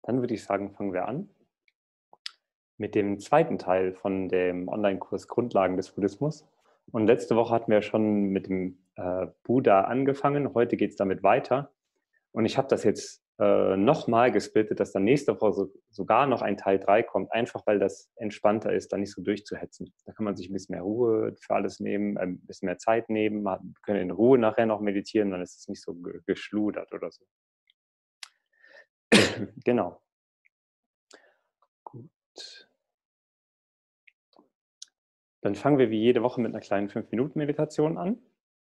Dann würde ich sagen, fangen wir an mit dem zweiten Teil von dem Online-Kurs Grundlagen des Buddhismus. Und letzte Woche hatten wir schon mit dem Buddha angefangen. Heute geht es damit weiter. Und ich habe das jetzt nochmal gesplittet, dass dann nächste Woche sogar noch ein Teil 3 kommt, einfach weil das entspannter ist, da nicht so durchzuhetzen. Da kann man sich ein bisschen mehr Ruhe für alles nehmen, ein bisschen mehr Zeit nehmen, man kann in Ruhe nachher noch meditieren, dann ist es nicht so geschludert oder so. Genau. Gut. Dann fangen wir wie jede Woche mit einer kleinen 5-Minuten-Meditation an.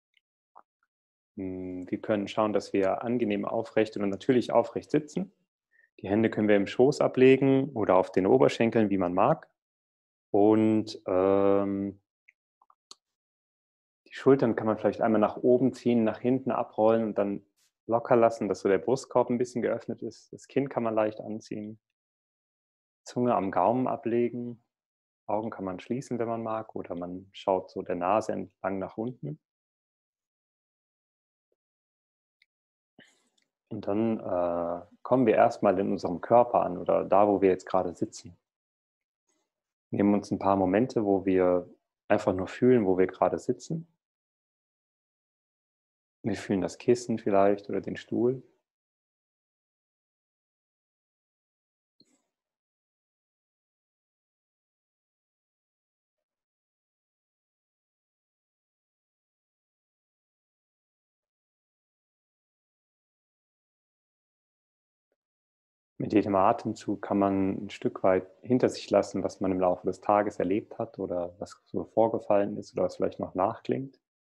Wir können schauen, dass wir angenehm aufrecht oder natürlich aufrecht sitzen. Die Hände können wir im Schoß ablegen oder auf den Oberschenkeln, wie man mag. Und die Schultern kann man vielleicht einmal nach oben ziehen, nach hinten abrollen und dann locker lassen, dass so der Brustkorb ein bisschen geöffnet ist. Das Kinn kann man leicht anziehen. Zunge am Gaumen ablegen. Augen kann man schließen, wenn man mag, oder man schaut so der Nase entlang nach unten. Und dann kommen wir erstmal in unserem Körper an oder da, wo wir jetzt gerade sitzen. Nehmen uns ein paar Momente, wo wir einfach nur fühlen, wo wir gerade sitzen. Wir fühlen das Kissen vielleicht oder den Stuhl. Mit jedem Atemzug kann man ein Stück weit hinter sich lassen, was man im Laufe des Tages erlebt hat oder was so vorgefallen ist oder was vielleicht noch nachklingt.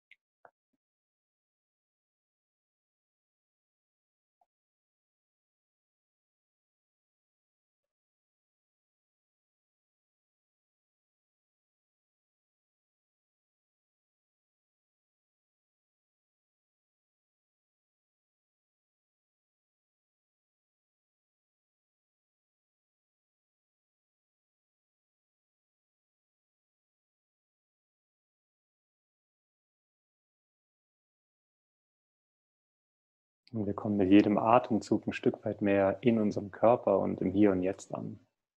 Und wir kommen mit jedem Atemzug ein Stück weit mehr in unserem Körper und im Hier und Jetzt an.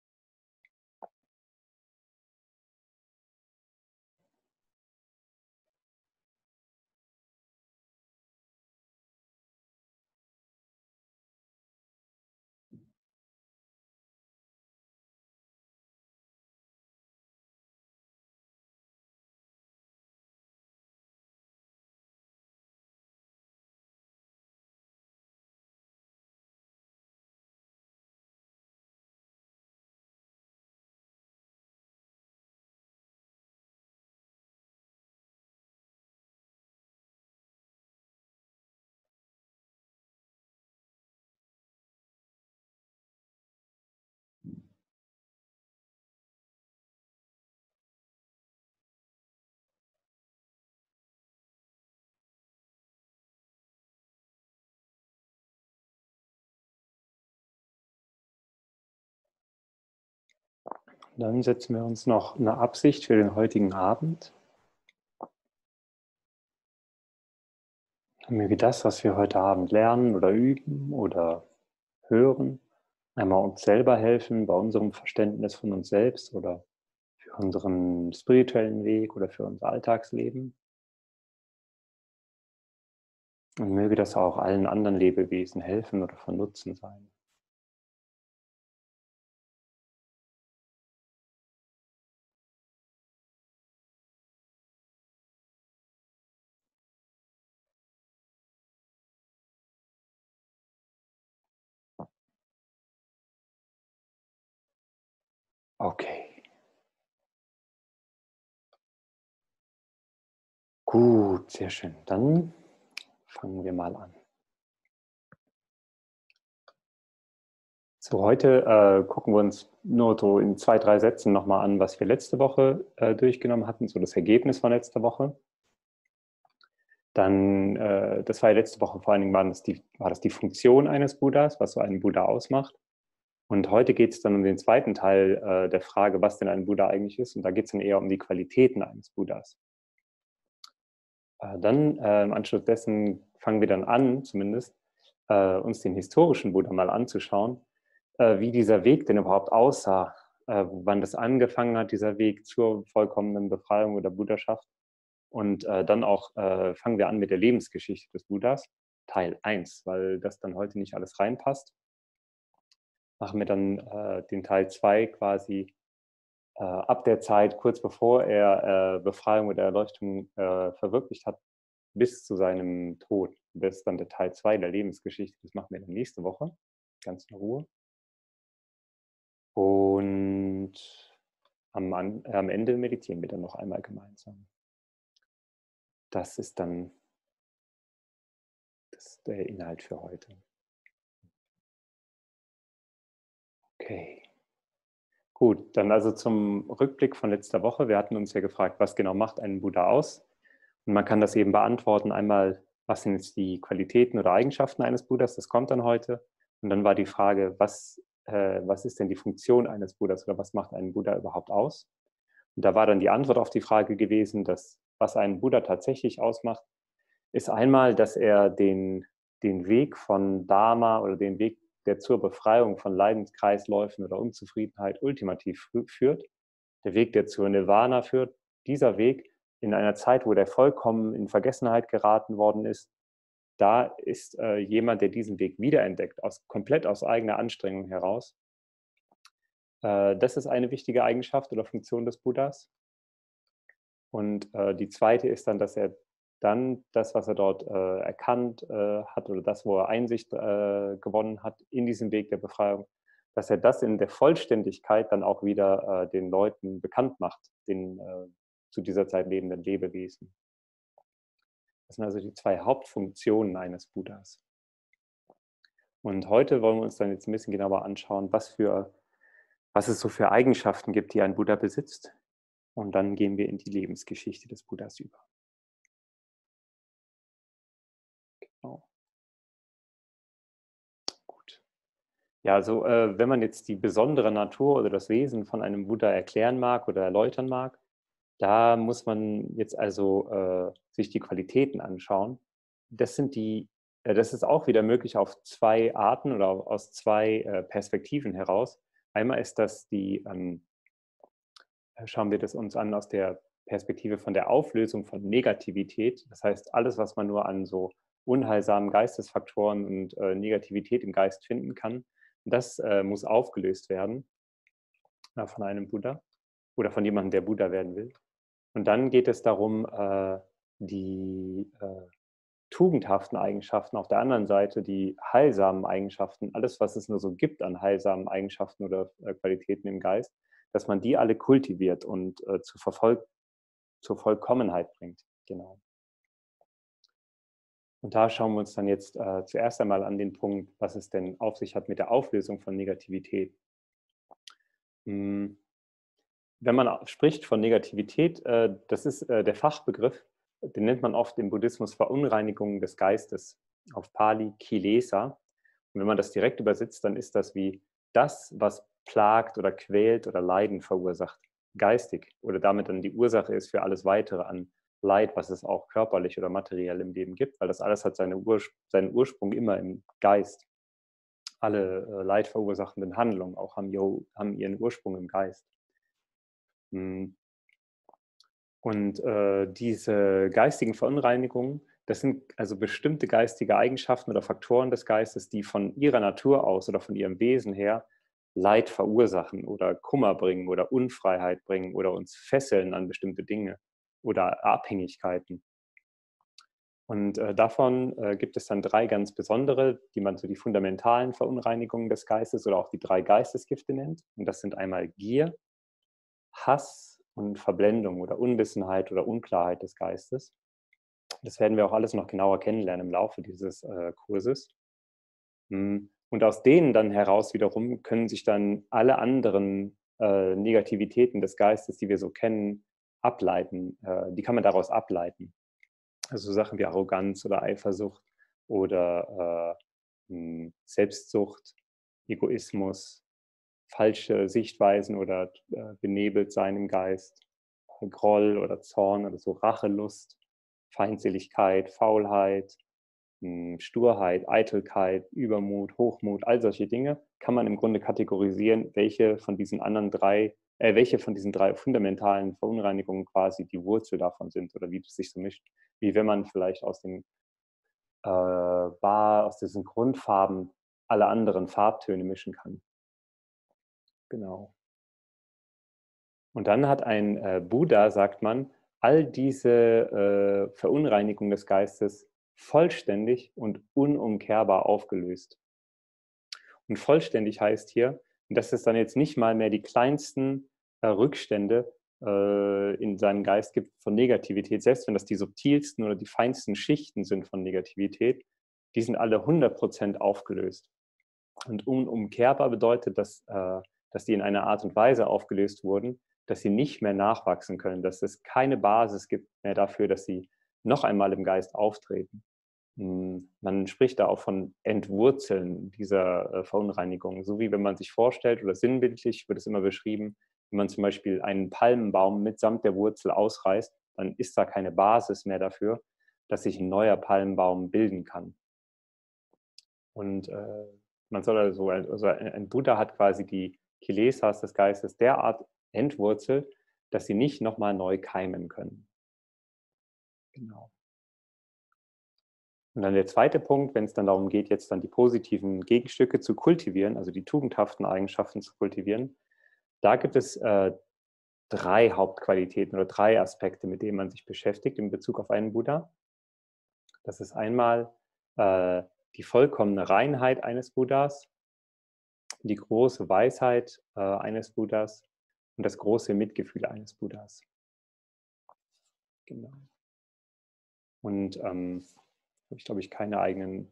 Dann setzen wir uns noch eine Absicht für den heutigen Abend. Möge das, was wir heute Abend lernen oder üben oder hören, einmal uns selber helfen bei unserem Verständnis von uns selbst oder für unseren spirituellen Weg oder für unser Alltagsleben. Und möge das auch allen anderen Lebewesen helfen oder von Nutzen sein. Okay, gut, sehr schön. Dann fangen wir mal an. So, heute gucken wir uns nur so in 2, 3 Sätzen nochmal an, was wir letzte Woche durchgenommen hatten, so das Ergebnis von letzter Woche. Dann, das war ja letzte Woche vor allen Dingen, war das die Funktion eines Buddhas, was so einen Buddha ausmacht. Und heute geht es dann um den zweiten Teil der Frage, was denn ein Buddha eigentlich ist. Und da geht es dann eher um die Qualitäten eines Buddhas. Dann im Anschluss dessen fangen wir dann an, zumindest, uns den historischen Buddha mal anzuschauen. wie dieser Weg denn überhaupt aussah, wann das angefangen hat, dieser Weg zur vollkommenen Befreiung oder Buddhaschaft. Und dann auch fangen wir an mit der Lebensgeschichte des Buddhas, Teil 1, weil das dann heute nicht alles reinpasst. Machen wir dann den Teil 2 quasi ab der Zeit, kurz bevor er Befreiung oder Erleuchtung verwirklicht hat, bis zu seinem Tod. Das ist dann der Teil 2 der Lebensgeschichte. Das machen wir dann nächste Woche, ganz in Ruhe. Und am Ende meditieren wir dann noch einmal gemeinsam. Das ist dann der Inhalt für heute. Okay. Gut, dann also zum Rückblick von letzter Woche. Wir hatten uns ja gefragt, was genau macht einen Buddha aus? Und man kann das eben beantworten. Einmal, was sind jetzt die Qualitäten oder Eigenschaften eines Buddhas? Das kommt dann heute. Und dann war die Frage, was ist denn die Funktion eines Buddhas oder was macht einen Buddha überhaupt aus? Und da war dann die Antwort auf die Frage gewesen, dass was einen Buddha tatsächlich ausmacht, ist einmal, dass er den Weg von Dharma oder den Weg, der zur Befreiung von Leidenskreisläufen oder Unzufriedenheit ultimativ führt, der Weg, der zur Nirvana führt, dieser Weg in einer Zeit, wo der vollkommen in Vergessenheit geraten worden ist, da ist jemand, der diesen Weg wiederentdeckt, komplett aus eigener Anstrengung heraus. Das ist eine wichtige Eigenschaft oder Funktion des Buddhas. Und die zweite ist dann, dass er dann das, was er dort erkannt hat oder das, wo er Einsicht gewonnen hat in diesem Weg der Befreiung, dass er das in der Vollständigkeit dann auch wieder den Leuten bekannt macht, den zu dieser Zeit lebenden Lebewesen. Das sind also die zwei Hauptfunktionen eines Buddhas. Und heute wollen wir uns dann jetzt ein bisschen genauer anschauen, was es so für Eigenschaften gibt, die ein Buddha besitzt. Und dann gehen wir in die Lebensgeschichte des Buddhas über. Genau. Gut. Ja, also wenn man jetzt die besondere Natur oder das Wesen von einem Buddha erklären mag oder erläutern mag, da muss man jetzt also sich die Qualitäten anschauen. Das ist auch wieder möglich auf zwei Arten oder aus zwei Perspektiven heraus. Einmal ist das schauen wir das uns an aus der Perspektive von der Auflösung von Negativität. Das heißt, alles, was man nur an so unheilsamen Geistesfaktoren und Negativität im Geist finden kann, das muss aufgelöst werden von einem Buddha oder von jemandem, der Buddha werden will. Und dann geht es darum, die tugendhaften Eigenschaften auf der anderen Seite, die heilsamen Eigenschaften, alles, was es nur so gibt an heilsamen Eigenschaften oder Qualitäten im Geist, dass man die alle kultiviert und zur Vollkommenheit bringt. Genau. Und da schauen wir uns dann jetzt zuerst einmal an den Punkt, was es denn auf sich hat mit der Auflösung von Negativität. Wenn man spricht von Negativität, das ist der Fachbegriff, den nennt man oft im Buddhismus Verunreinigung des Geistes, auf Pali Kilesa. Und wenn man das direkt übersetzt, dann ist das wie das, was plagt oder quält oder Leiden verursacht, geistig oder damit dann die Ursache ist für alles Weitere an Leid, was es auch körperlich oder materiell im Leben gibt, weil das alles hat seinen Ursprung immer im Geist. Alle leidverursachenden Handlungen auch haben ihren Ursprung im Geist. Und diese geistigen Verunreinigungen, das sind also bestimmte geistige Eigenschaften oder Faktoren des Geistes, die von ihrer Natur aus oder von ihrem Wesen her Leid verursachen oder Kummer bringen oder Unfreiheit bringen oder uns fesseln an bestimmte Dinge oder Abhängigkeiten. Und davon gibt es dann drei ganz besondere, die man so die fundamentalen Verunreinigungen des Geistes oder auch die drei Geistesgifte nennt. Und das sind einmal Gier, Hass und Verblendung oder Unwissenheit oder Unklarheit des Geistes. Das werden wir auch alles noch genauer kennenlernen im Laufe dieses Kurses. Und aus denen dann heraus wiederum können sich dann alle anderen Negativitäten des Geistes, die wir so kennen, ableiten. Die kann man daraus ableiten. Also Sachen wie Arroganz oder Eifersucht oder Selbstsucht, Egoismus, falsche Sichtweisen oder benebelt sein im Geist, Groll oder Zorn oder so Rachelust, Feindseligkeit, Faulheit, Sturheit, Eitelkeit, Übermut, Hochmut, all solche Dinge, kann man im Grunde kategorisieren, welche von diesen drei fundamentalen Verunreinigungen quasi die Wurzel davon sind oder wie das sich so mischt. Wie wenn man vielleicht aus diesen Grundfarben alle anderen Farbtöne mischen kann. Genau. Und dann hat ein Buddha, sagt man, all diese Verunreinigungen des Geistes vollständig und unumkehrbar aufgelöst. Und vollständig heißt hier, dass es dann jetzt nicht mal mehr die kleinsten Rückstände in seinem Geist gibt von Negativität, selbst wenn das die subtilsten oder die feinsten Schichten sind von Negativität, die sind alle 100% aufgelöst. Und unumkehrbar bedeutet, dass die in einer Art und Weise aufgelöst wurden, dass sie nicht mehr nachwachsen können, dass es keine Basis gibt mehr dafür, dass sie noch einmal im Geist auftreten. Man spricht da auch von Entwurzeln dieser Verunreinigung, so wie wenn man sich vorstellt oder sinnbildlich wird es immer beschrieben, wenn man zum Beispiel einen Palmenbaum mitsamt der Wurzel ausreißt, dann ist da keine Basis mehr dafür, dass sich ein neuer Palmenbaum bilden kann. Und man soll also ein Buddha hat quasi die Kilesas des Geistes derart entwurzelt, dass sie nicht nochmal neu keimen können. Genau. Und dann der zweite Punkt, wenn es dann darum geht, jetzt dann die positiven Gegenstücke zu kultivieren, also die tugendhaften Eigenschaften zu kultivieren, da gibt es 3 Hauptqualitäten oder 3 Aspekte, mit denen man sich beschäftigt in Bezug auf einen Buddha. Das ist einmal die vollkommene Reinheit eines Buddhas, die große Weisheit eines Buddhas und das große Mitgefühl eines Buddhas. Genau. Und habe ich, glaube ich, keine eigene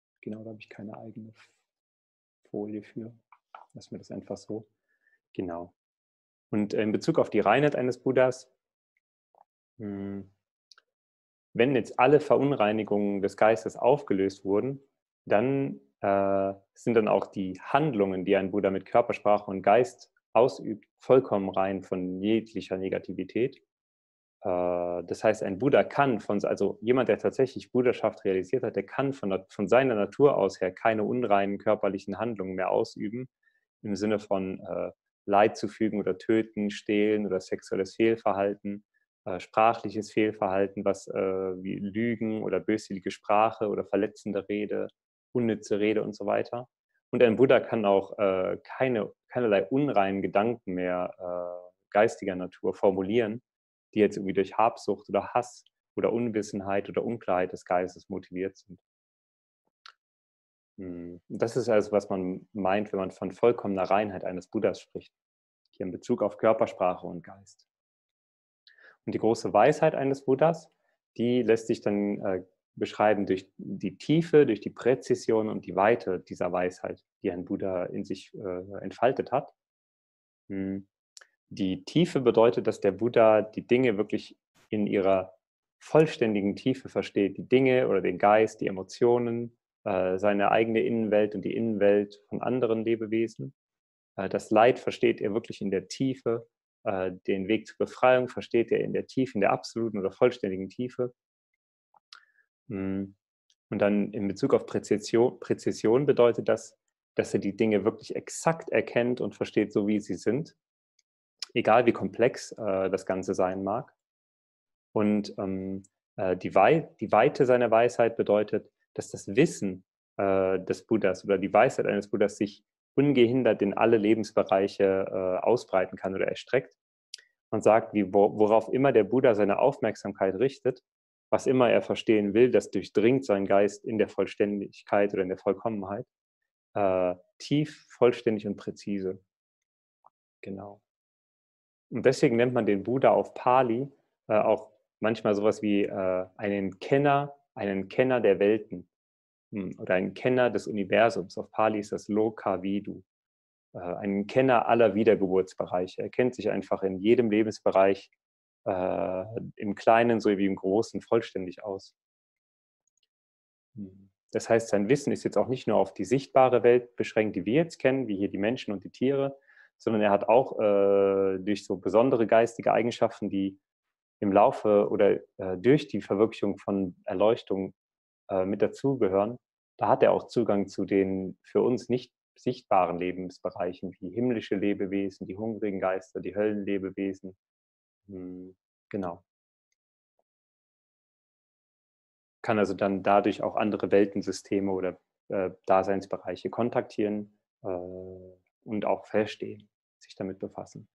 Folie für. Lassen wir das einfach so. Genau. Und in Bezug auf die Reinheit eines Buddhas, wenn jetzt alle Verunreinigungen des Geistes aufgelöst wurden, dann sind dann auch die Handlungen, die ein Buddha mit Körpersprache und Geist ausübt, vollkommen rein von jeglicher Negativität. Das heißt, ein Buddha kann, also jemand, der tatsächlich Buddhaschaft realisiert hat, der kann von seiner Natur aus her keine unreinen körperlichen Handlungen mehr ausüben, im Sinne von Leid zufügen oder töten, stehlen oder sexuelles Fehlverhalten, sprachliches Fehlverhalten, wie Lügen oder böswillige Sprache oder verletzende Rede, unnütze Rede und so weiter. Und ein Buddha kann auch keinerlei unreinen Gedanken mehr geistiger Natur formulieren, die jetzt irgendwie durch Habsucht oder Hass oder Unwissenheit oder Unklarheit des Geistes motiviert sind. Das ist also, was man meint, wenn man von vollkommener Reinheit eines Buddhas spricht, hier in Bezug auf Körpersprache und Geist. Und die große Weisheit eines Buddhas, die lässt sich dann beschreiben durch die Tiefe, durch die Präzision und die Weite dieser Weisheit, die ein Buddha in sich entfaltet hat. Die Tiefe bedeutet, dass der Buddha die Dinge wirklich in ihrer vollständigen Tiefe versteht. Die Dinge oder den Geist, die Emotionen, seine eigene Innenwelt und die Innenwelt von anderen Lebewesen. Das Leid versteht er wirklich in der Tiefe. Den Weg zur Befreiung versteht er in der Tiefe, in der absoluten oder vollständigen Tiefe. Und dann in Bezug auf Präzision bedeutet das, dass er die Dinge wirklich exakt erkennt und versteht, so wie sie sind. Egal wie komplex das Ganze sein mag. Und die Weite seiner Weisheit bedeutet, dass das Wissen des Buddhas oder die Weisheit eines Buddhas sich ungehindert in alle Lebensbereiche ausbreiten kann oder erstreckt. Man sagt, worauf immer der Buddha seine Aufmerksamkeit richtet, was immer er verstehen will, das durchdringt seinen Geist in der Vollständigkeit oder in der Vollkommenheit. Tief, vollständig und präzise. Genau. Und deswegen nennt man den Buddha auf Pali auch manchmal sowas wie einen Kenner der Welten oder einen Kenner des Universums. Auf Pali ist das Lokavidu. Einen Kenner aller Wiedergeburtsbereiche. Er kennt sich einfach in jedem Lebensbereich im Kleinen sowie im Großen vollständig aus. Das heißt, sein Wissen ist jetzt auch nicht nur auf die sichtbare Welt beschränkt, die wir jetzt kennen, wie hier die Menschen und die Tiere, sondern er hat auch durch so besondere geistige Eigenschaften, die im Laufe oder durch die Verwirklichung von Erleuchtung mit dazugehören, da hat er auch Zugang zu den für uns nicht sichtbaren Lebensbereichen wie himmlische Lebewesen, die hungrigen Geister, die Höllenlebewesen. Genau. Kann also dann dadurch auch andere Weltensysteme oder Daseinsbereiche kontaktieren und auch verstehen, sich damit befassen.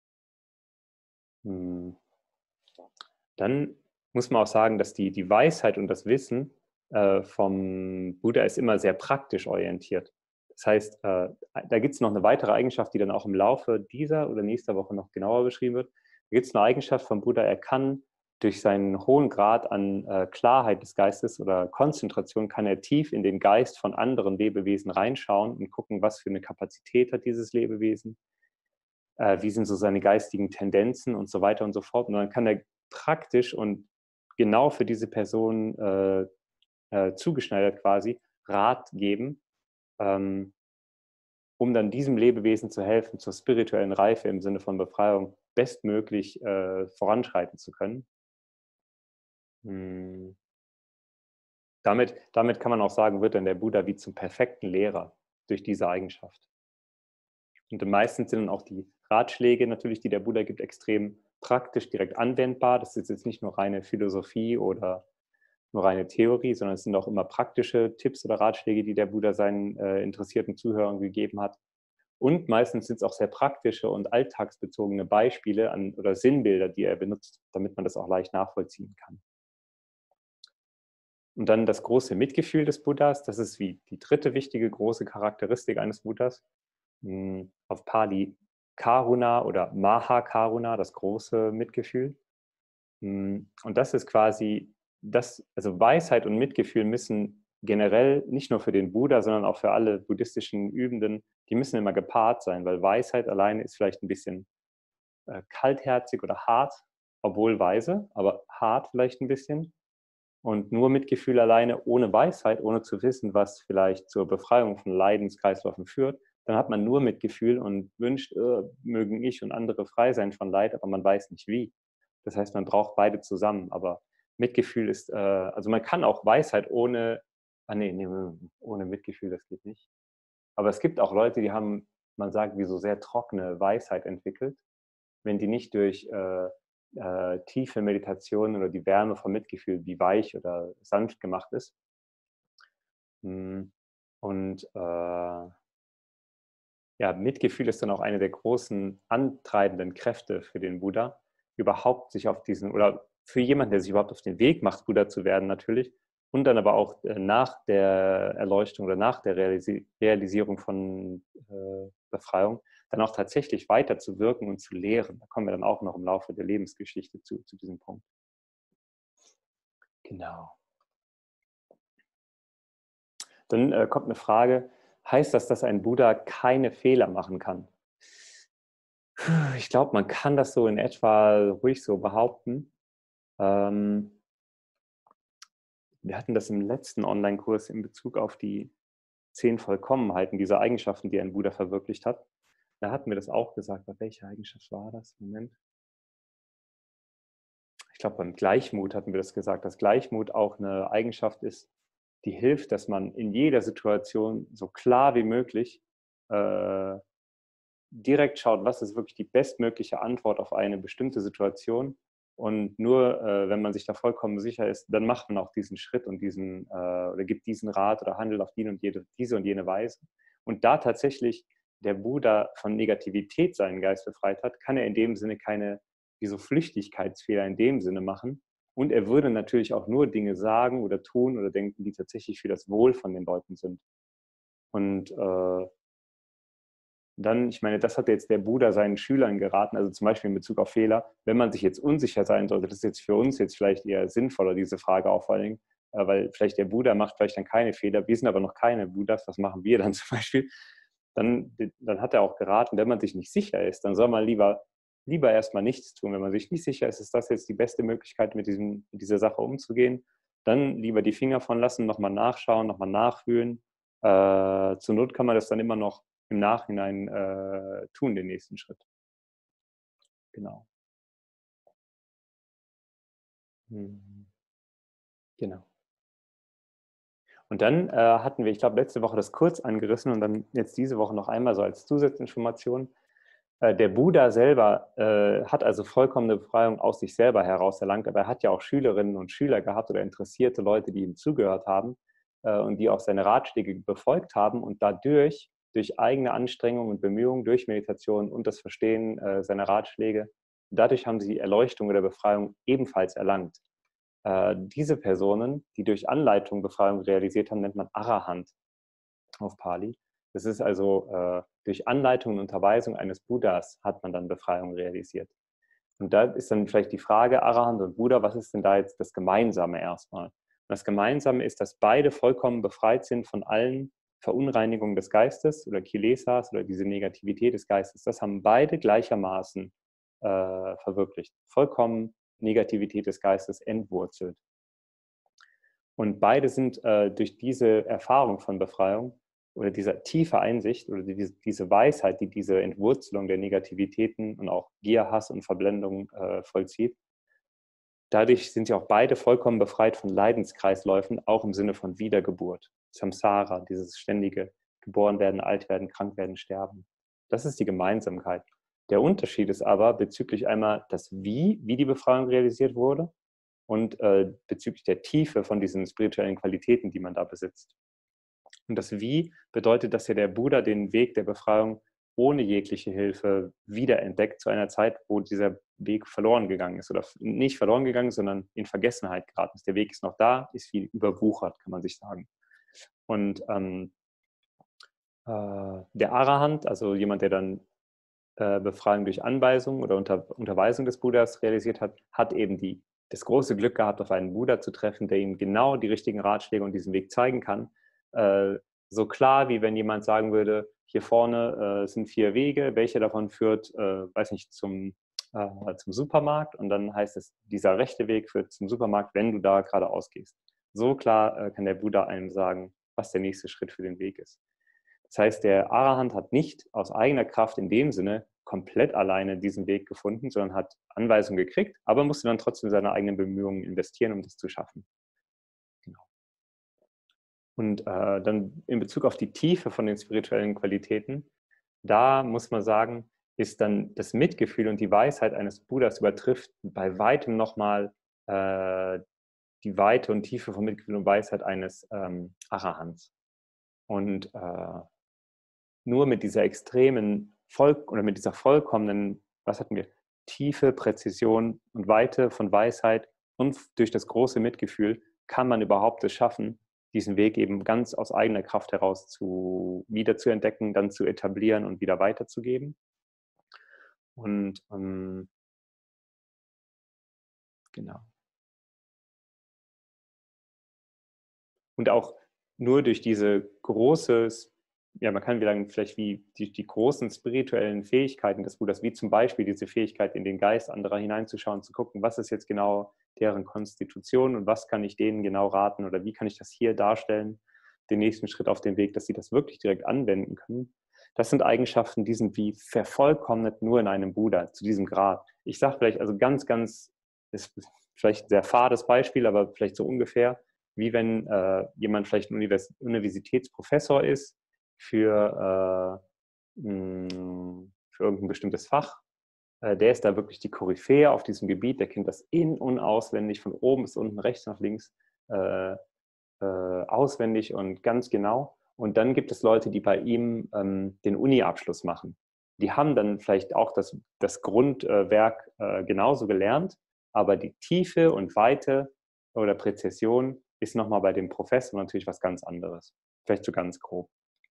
Hm. Dann muss man auch sagen, dass die Weisheit und das Wissen vom Buddha ist immer sehr praktisch orientiert. Das heißt, da gibt es noch eine weitere Eigenschaft, die dann auch im Laufe dieser oder nächster Woche noch genauer beschrieben wird. Da gibt es eine Eigenschaft vom Buddha, er kann durch seinen hohen Grad an Klarheit des Geistes oder Konzentration, kann er tief in den Geist von anderen Lebewesen reinschauen und gucken, was für eine Kapazität hat dieses Lebewesen, wie sind so seine geistigen Tendenzen und so weiter und so fort. Und dann kann er praktisch und genau für diese Person zugeschneidert quasi Rat geben, um dann diesem Lebewesen zu helfen, zur spirituellen Reife im Sinne von Befreiung bestmöglich voranschreiten zu können. Hm. Damit kann man auch sagen, wird dann der Buddha wie zum perfekten Lehrer durch diese Eigenschaft. Und meistens sind dann auch die Ratschläge natürlich, die der Buddha gibt, extrem praktisch direkt anwendbar. Das ist jetzt nicht nur reine Philosophie oder nur reine Theorie, sondern es sind auch immer praktische Tipps oder Ratschläge, die der Buddha seinen interessierten Zuhörern gegeben hat. Und meistens sind es auch sehr praktische und alltagsbezogene Beispiele oder Sinnbilder, die er benutzt, damit man das auch leicht nachvollziehen kann. Und dann das große Mitgefühl des Buddhas, das ist wie die dritte wichtige große Charakteristik eines Buddhas. Auf Pali Karuna oder Mahakaruna, das große Mitgefühl. Und das ist quasi, also Weisheit und Mitgefühl müssen generell nicht nur für den Buddha, sondern auch für alle buddhistischen Übenden, die müssen immer gepaart sein, weil Weisheit alleine ist vielleicht ein bisschen kaltherzig oder hart, obwohl weise, aber hart vielleicht ein bisschen. Und nur Mitgefühl alleine, ohne Weisheit, ohne zu wissen, was vielleicht zur Befreiung von Leidenskreisläufen führt, dann hat man nur Mitgefühl und wünscht, mögen ich und andere frei sein von Leid, aber man weiß nicht wie. Das heißt, man braucht beide zusammen. Aber Mitgefühl ist, also man kann auch Weisheit nee, ohne Mitgefühl, das geht nicht. Aber es gibt auch Leute, die haben, man sagt, wie so sehr trockene Weisheit entwickelt, wenn die nicht durch tiefe Meditation oder die Wärme vom Mitgefühl, wie weich oder sanft gemacht ist. Und ja, Mitgefühl ist dann auch eine der großen antreibenden Kräfte für den Buddha, überhaupt sich auf diesen, oder für jemanden, der sich überhaupt auf den Weg macht, Buddha zu werden natürlich, und dann aber auch nach der Erleuchtung oder nach der Realisierung von Befreiung, dann auch tatsächlich weiter zu wirken und zu lehren. Da kommen wir dann auch noch im Laufe der Lebensgeschichte zu diesem Punkt. Genau. Dann kommt eine Frage, heißt das, dass ein Buddha keine Fehler machen kann? Ich glaube, man kann das so in etwa ruhig so behaupten. Wir hatten das im letzten Online-Kurs in Bezug auf die 10 Vollkommenheiten, diese Eigenschaften, die ein Buddha verwirklicht hat. Da hatten wir das auch gesagt. Welche Eigenschaft war das? Moment. Ich glaube, beim Gleichmut hatten wir das gesagt, dass Gleichmut auch eine Eigenschaft ist, die hilft, dass man in jeder Situation so klar wie möglich direkt schaut, was ist wirklich die bestmögliche Antwort auf eine bestimmte Situation. Und nur wenn man sich da vollkommen sicher ist, dann macht man auch diesen Schritt und oder gibt diesen Rat oder handelt auf diese und jene Weise. Und da tatsächlich der Buddha von Negativität seinen Geist befreit hat, kann er in dem Sinne keine, wie so Flüchtigkeitsfehler in dem Sinne machen. Und er würde natürlich auch nur Dinge sagen oder tun oder denken, die tatsächlich für das Wohl von den Leuten sind. Und dann, ich meine, das hat jetzt der Buddha seinen Schülern geraten, also zum Beispiel in Bezug auf Fehler, wenn man sich jetzt unsicher sein sollte, das ist jetzt für uns jetzt vielleicht eher sinnvoller, diese Frage auch vor allen Dingen, weil vielleicht der Buddha macht vielleicht dann keine Fehler, wir sind aber noch keine Buddhas, was machen wir dann zum Beispiel? Dann hat er auch geraten, wenn man sich nicht sicher ist, dann soll man lieber erstmal nichts tun. Wenn man sich nicht sicher ist, ist das jetzt die beste Möglichkeit, mit dieser Sache umzugehen, dann lieber die Finger von lassen, nochmal nachschauen, nochmal nachfühlen. Zur Not kann man das dann immer noch im Nachhinein tun, den nächsten Schritt. Genau. Genau. Und dann hatten wir, ich glaube, letzte Woche das kurz angerissen und dann jetzt diese Woche noch einmal so als Zusatzinformation. Der Buddha selber hat also vollkommene Befreiung aus sich selber heraus erlangt, aber er hat ja auch Schülerinnen und Schüler gehabt oder interessierte Leute, die ihm zugehört haben und die auch seine Ratschläge befolgt haben und dadurch, durch eigene Anstrengung und Bemühungen, durch Meditation und das Verstehen seiner Ratschläge, dadurch haben sie die Erleuchtung oder Befreiung ebenfalls erlangt. Diese Personen, die durch Anleitung Befreiung realisiert haben, nennt man Arahant auf Pali. Das ist also durch Anleitung und Unterweisung eines Buddhas hat man dann Befreiung realisiert. Und da ist dann vielleicht die Frage, Arahant und Buddha, was ist denn da jetzt das Gemeinsame erstmal? Und das Gemeinsame ist, dass beide vollkommen befreit sind von allen Verunreinigungen des Geistes oder Kilesas oder diese Negativität des Geistes. Das haben beide gleichermaßen verwirklicht. Vollkommen Negativität des Geistes entwurzelt. Und beide sind durch diese Erfahrung von Befreiung oder dieser tiefe Einsicht oder diese Weisheit, die diese Entwurzelung der Negativitäten und auch Gier, Hass und Verblendung vollzieht, dadurch sind sie auch beide vollkommen befreit von Leidenskreisläufen, auch im Sinne von Wiedergeburt. Samsara, dieses ständige geboren werden, alt werden, krank werden, sterben. Das ist die Gemeinsamkeit. Der Unterschied ist aber bezüglich einmal das wie die Befreiung realisiert wurde und bezüglich der Tiefe von diesen spirituellen Qualitäten, die man da besitzt. Und das Wie bedeutet, dass ja der Buddha den Weg der Befreiung ohne jegliche Hilfe wiederentdeckt zu einer Zeit, wo dieser Weg verloren gegangen ist. Oder nicht verloren gegangen, sondern in Vergessenheit geraten ist. Der Weg ist noch da, ist viel überwuchert, kann man sich sagen. Und der Arahant, also jemand, der dann Befreiung durch Anweisung oder Unterweisung des Buddhas realisiert hat, hat eben das große Glück gehabt, auf einen Buddha zu treffen, der ihm genau die richtigen Ratschläge und diesen Weg zeigen kann. So klar, wie wenn jemand sagen würde, hier vorne sind 4 Wege, welcher davon führt, weiß nicht, zum Supermarkt, und dann heißt es, dieser rechte Weg führt zum Supermarkt, wenn du da geradeaus gehst. So klar kann der Buddha einem sagen, was der nächste Schritt für den Weg ist. Das heißt, der Arahant hat nicht aus eigener Kraft in dem Sinne komplett alleine diesen Weg gefunden, sondern hat Anweisungen gekriegt, aber musste dann trotzdem seine eigenen Bemühungen investieren, um das zu schaffen. Genau. Und dann in Bezug auf die Tiefe von den spirituellen Qualitäten, da muss man sagen, ist dann das Mitgefühl und die Weisheit eines Buddhas übertrifft bei weitem nochmal die Weite und Tiefe von Mitgefühl und Weisheit eines Arahants. Und nur mit dieser extremen oder mit dieser vollkommenen, was hatten wir, Tiefe, Präzision und Weite von Weisheit und durch das große Mitgefühl kann man überhaupt es schaffen, diesen Weg eben ganz aus eigener Kraft heraus wieder zu entdecken, dann zu etablieren und wieder weiterzugeben. Und genau. Und auch nur durch diese große, ja, man kann sagen, vielleicht wie die großen spirituellen Fähigkeiten des Buddhas, wie zum Beispiel diese Fähigkeit, in den Geist anderer hineinzuschauen, zu gucken, was ist jetzt genau deren Konstitution und was kann ich denen genau raten oder wie kann ich das hier darstellen, den nächsten Schritt auf dem Weg, dass sie das wirklich direkt anwenden können. Das sind Eigenschaften, die sind wie vervollkommnet nur in einem Buddha, zu diesem Grad. Ich sage vielleicht, also ganz, ist vielleicht ein sehr fades Beispiel, aber vielleicht so ungefähr, wie wenn jemand vielleicht ein Universitätsprofessor ist für irgendein bestimmtes Fach. Der ist da wirklich die Koryphäe auf diesem Gebiet, der kennt das in- und auswendig, von oben bis unten, rechts nach links, auswendig und ganz genau. Und dann gibt es Leute, die bei ihm den Uni-Abschluss machen. Die haben dann vielleicht auch das Grundwerk genauso gelernt, aber die Tiefe und Weite oder Präzision ist nochmal bei dem Professor natürlich was ganz anderes. Vielleicht so ganz grob.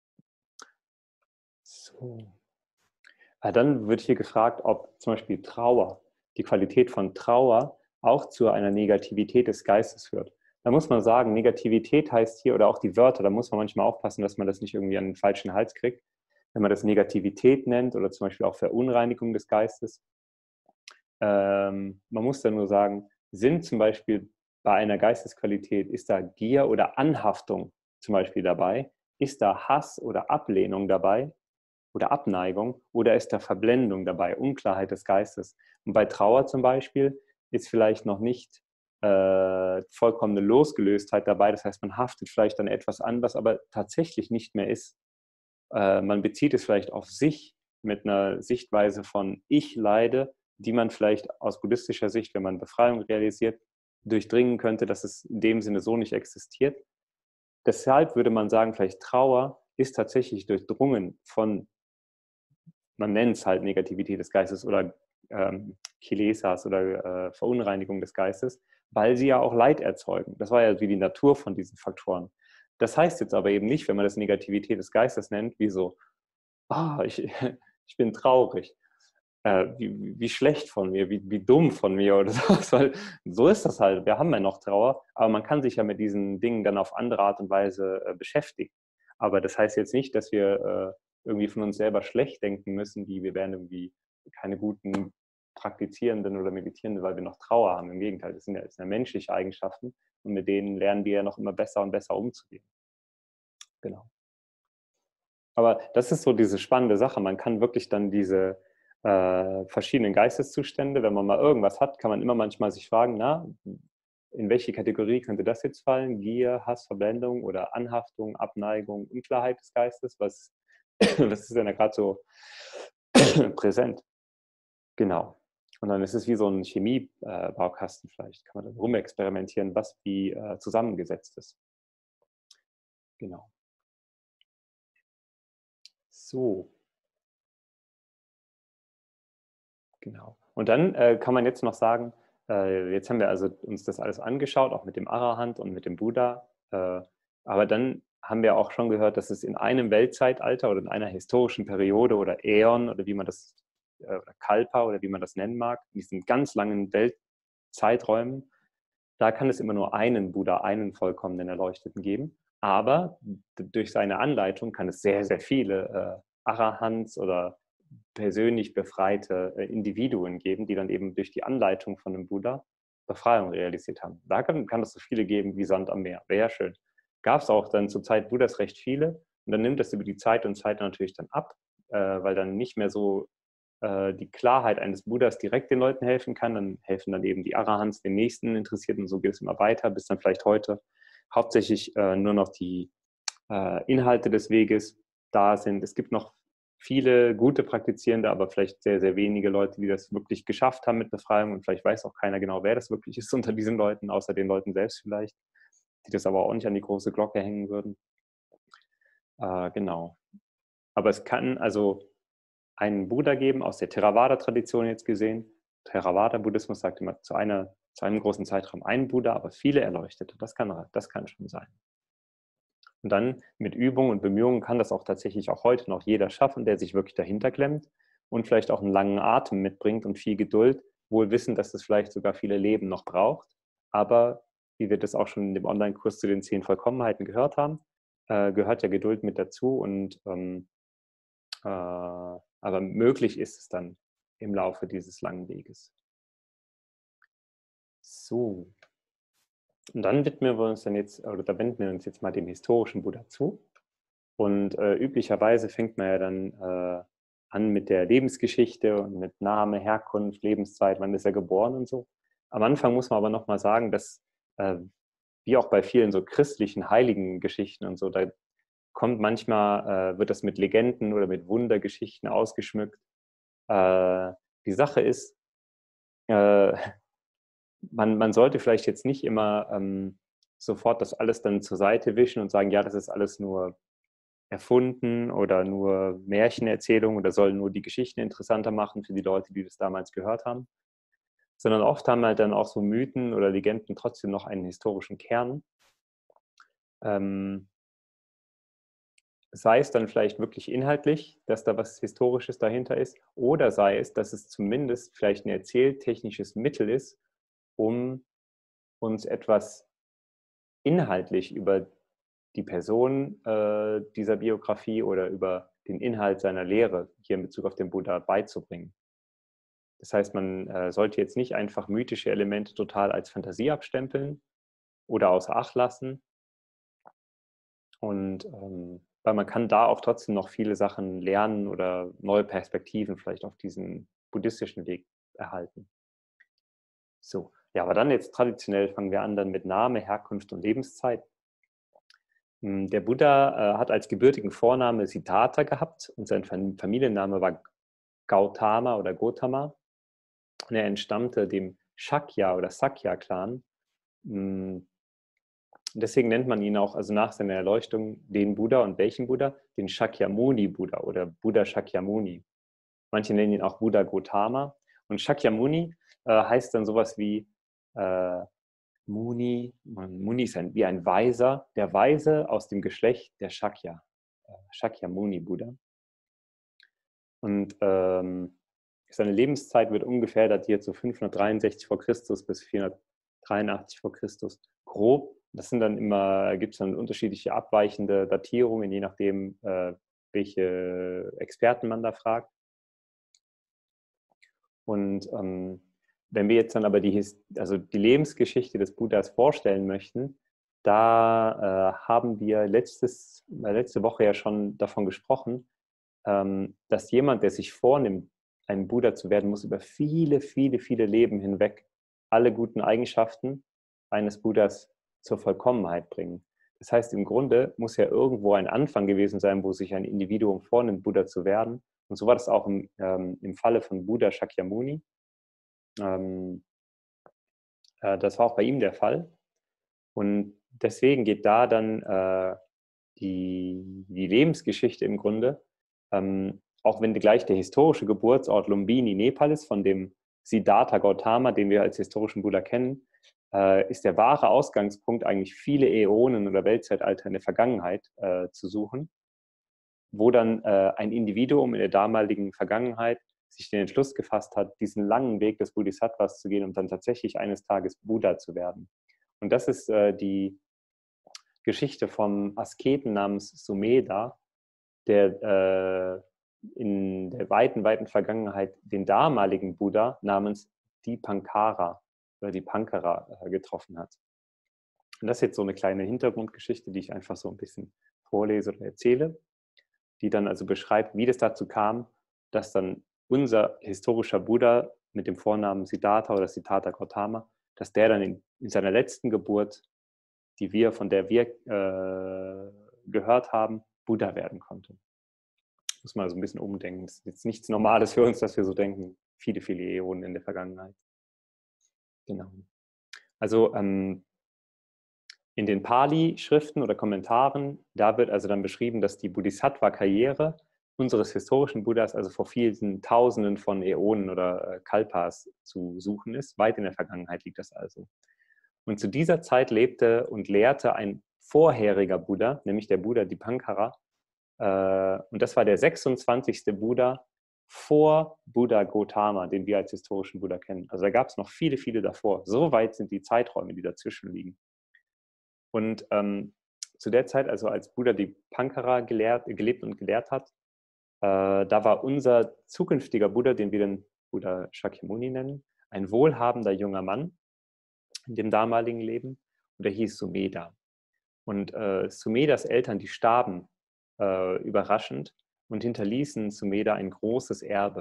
So. Dann wird hier gefragt, ob zum Beispiel Trauer, die Qualität von Trauer auch zu einer Negativität des Geistes führt. Da muss man sagen, Negativität heißt hier, oder auch die Wörter, da muss man manchmal aufpassen, dass man das nicht irgendwie an den falschen Hals kriegt. Wenn man das Negativität nennt oder zum Beispiel auch Verunreinigung des Geistes, man muss dann nur sagen, sind zum Beispiel bei einer Geistesqualität, ist da Gier oder Anhaftung zum Beispiel dabei? Ist da Hass oder Ablehnung dabei? Oder Abneigung? Oder ist da Verblendung dabei, Unklarheit des Geistes? Und bei Trauer zum Beispiel ist vielleicht noch nicht vollkommene Losgelöstheit dabei. Das heißt, man haftet vielleicht an etwas an, was aber tatsächlich nicht mehr ist. Man bezieht es vielleicht auf sich mit einer Sichtweise von ich leide, die man vielleicht aus buddhistischer Sicht, wenn man Befreiung realisiert, durchdringen könnte, dass es in dem Sinne so nicht existiert. Deshalb würde man sagen, vielleicht Trauer ist tatsächlich durchdrungen von, man nennt es halt Negativität des Geistes oder Kilesas oder Verunreinigung des Geistes, weil sie ja auch Leid erzeugen. Das war ja wie die Natur von diesen Faktoren. Das heißt jetzt aber eben nicht, wenn man das Negativität des Geistes nennt, wie so, ich bin traurig, wie schlecht von mir, wie dumm von mir oder sowas, weil so ist das halt. Wir haben ja noch Trauer, aber man kann sich ja mit diesen Dingen dann auf andere Art und Weise beschäftigen. Aber das heißt jetzt nicht, dass wir irgendwie von uns selber schlecht denken müssen, wie wir wären irgendwie keine guten Praktizierenden oder Meditierenden, weil wir noch Trauer haben. Im Gegenteil, das sind ja menschliche Eigenschaften und mit denen lernen wir ja noch immer besser und besser umzugehen. Genau. Aber das ist so diese spannende Sache. Man kann wirklich dann diese verschiedenen Geisteszustände, wenn man mal irgendwas hat, kann man immer manchmal sich fragen, na, in welche Kategorie könnte das jetzt fallen? Gier, Hass, Verblendung oder Anhaftung, Abneigung, Unklarheit des Geistes? Was ist denn da gerade so präsent? Genau. Und dann ist es wie so ein Chemiebaukasten vielleicht. Kann man da rumexperimentieren, was wie zusammengesetzt ist. Genau. So. Genau. Und dann kann man jetzt noch sagen, jetzt haben wir also uns das alles angeschaut, auch mit dem Arahant und mit dem Buddha. Aber dann haben wir auch schon gehört, dass es in einem Weltzeitalter oder in einer historischen Periode oder Äon oder wie man das, oder Kalpa oder wie man das nennen mag, in diesen ganz langen Weltzeiträumen, da kann es immer nur einen Buddha, einen vollkommenen Erleuchteten geben. Aber durch seine Anleitung kann es sehr, sehr viele Arahants oder persönlich befreite Individuen geben, die dann eben durch die Anleitung von dem Buddha Befreiung realisiert haben. Da kann es so viele geben wie Sand am Meer. Wäre ja schön. Gab es auch dann zur Zeit Buddhas recht viele. Und dann nimmt das über die Zeit und Zeit natürlich dann ab, weil dann nicht mehr so die Klarheit eines Buddhas direkt den Leuten helfen kann. Dann helfen dann eben die Arahants den nächsten Interessierten und so geht es immer weiter, bis dann vielleicht heute hauptsächlich nur noch die Inhalte des Weges da sind. Es gibt noch viele gute Praktizierende, aber vielleicht sehr, sehr wenige Leute, die das wirklich geschafft haben mit Befreiung und vielleicht weiß auch keiner genau, wer das wirklich ist unter diesen Leuten, außer den Leuten selbst vielleicht, die das aber auch nicht an die große Glocke hängen würden. Genau. Aber es kann also einen Buddha geben, aus der Theravada-Tradition jetzt gesehen. Theravada-Buddhismus sagt immer zu einem großen Zeitraum einen Buddha, aber viele Erleuchtete. Das kann schon sein. Und dann mit Übung und Bemühungen kann das auch tatsächlich auch heute noch jeder schaffen, der sich wirklich dahinter klemmt und vielleicht auch einen langen Atem mitbringt und viel Geduld, wohl wissen, dass es vielleicht sogar viele Leben noch braucht. Aber wie wir das auch schon in dem Online-Kurs zu den 10 Vollkommenheiten gehört haben, gehört ja Geduld mit dazu. Aber möglich ist es dann im Laufe dieses langen Weges. So. Und dann widmen wir uns dann jetzt, oder da wenden wir uns jetzt mal dem historischen Buddha zu. Und üblicherweise fängt man ja dann an mit der Lebensgeschichte und mit Name, Herkunft, Lebenszeit, wann ist er geboren und so. Am Anfang muss man aber nochmal sagen, dass wie auch bei vielen so christlichen heiligen Geschichten und so, da kommt manchmal, wird das mit Legenden oder mit Wundergeschichten ausgeschmückt. Die Sache ist, äh, man sollte vielleicht jetzt nicht immer sofort das alles dann zur Seite wischen und sagen, ja, das ist alles nur erfunden oder nur Märchenerzählungen oder sollen nur die Geschichten interessanter machen für die Leute, die das damals gehört haben. Sondern oft haben halt dann auch so Mythen oder Legenden trotzdem noch einen historischen Kern. Sei es dann vielleicht wirklich inhaltlich, dass da was Historisches dahinter ist, oder sei es, dass es zumindest vielleicht ein erzähltechnisches Mittel ist, um uns etwas inhaltlich über die Person dieser Biografie oder über den Inhalt seiner Lehre hier in Bezug auf den Buddha beizubringen. Das heißt, man sollte jetzt nicht einfach mythische Elemente total als Fantasie abstempeln oder außer Acht lassen. Und weil man kann da auch trotzdem noch viele Sachen lernen oder neue Perspektiven vielleicht auf diesen buddhistischen Weg erhalten. So, Ja, aber dann jetzt traditionell fangen wir an dann mit Name, Herkunft und Lebenszeit. Der Buddha hat als gebürtigen Vorname Siddhartha gehabt und sein Familienname war Gautama oder Gotama. Und er entstammte dem Shakya oder Sakya-Clan. Deswegen nennt man ihn auch, also nach seiner Erleuchtung, den Buddha. Und welchen Buddha? Den Shakyamuni-Buddha oder Buddha Shakyamuni. Manche nennen ihn auch Buddha Gautama. Und Shakyamuni heißt dann sowas wie Muni. Muni ist wie ein Weiser, der Weise aus dem Geschlecht der Shakya. Shakyamuni-Buddha. Und seine Lebenszeit wird ungefähr datiert so 563 vor Christus bis 483 vor Christus. Grob. Das sind dann immer, gibt es dann unterschiedliche abweichende Datierungen, je nachdem, welche Experten man da fragt. Und wenn wir jetzt dann aber die Lebensgeschichte des Buddhas vorstellen möchten, da haben wir letzte Woche ja schon davon gesprochen, dass jemand, der sich vornimmt, ein Buddha zu werden, muss über viele, viele, viele Leben hinweg alle guten Eigenschaften eines Buddhas zur Vollkommenheit bringen. Das heißt, im Grunde muss ja irgendwo ein Anfang gewesen sein, wo sich ein Individuum vornimmt, Buddha zu werden. Und so war das auch im Falle von Buddha Shakyamuni. Das war auch bei ihm der Fall. Und deswegen geht da dann die Lebensgeschichte im Grunde, auch wenn gleich der historische Geburtsort Lumbini, Nepal ist, von dem Siddhartha Gautama, den wir als historischen Buddha kennen, ist der wahre Ausgangspunkt eigentlich viele Äonen oder Weltzeitalter in der Vergangenheit zu suchen, wo dann ein Individuum in der damaligen Vergangenheit sich den Entschluss gefasst hat, diesen langen Weg des Bodhisattvas zu gehen und dann tatsächlich eines Tages Buddha zu werden. Und das ist die Geschichte vom Asketen namens Sumedha, der in der weiten, weiten Vergangenheit den damaligen Buddha namens Dipankara oder Dipankara getroffen hat. Und das ist jetzt so eine kleine Hintergrundgeschichte, die ich einfach so ein bisschen vorlese oder erzähle, die dann also beschreibt, wie das dazu kam, dass dann unser historischer Buddha mit dem Vornamen Siddhartha oder Siddhartha Gautama, dass der dann in seiner letzten Geburt, von der wir gehört haben, Buddha werden konnte. Muss man also ein bisschen umdenken. Das ist jetzt nichts Normales für uns, dass wir so denken. Viele, viele Äonen in der Vergangenheit. Genau. Also in den Pali-Schriften oder Kommentaren, da wird also dann beschrieben, dass die Bodhisattva-Karriere unseres historischen Buddhas also vor vielen Tausenden von Äonen oder Kalpas zu suchen ist. Weit in der Vergangenheit liegt das also. Und zu dieser Zeit lebte und lehrte ein vorheriger Buddha, nämlich der Buddha Dipankara. Und das war der 26. Buddha vor Buddha Gautama, den wir als historischen Buddha kennen. Also da gab es noch viele, viele davor. So weit sind die Zeiträume, die dazwischen liegen. Und zu der Zeit, also als Buddha Dipankara gelebt und gelehrt hat, da war unser zukünftiger Buddha, den wir den Buddha Shakyamuni nennen, ein wohlhabender junger Mann in dem damaligen Leben. Und der hieß Sumedha. Und Sumedhas Eltern, die starben überraschend und hinterließen Sumedha ein großes Erbe.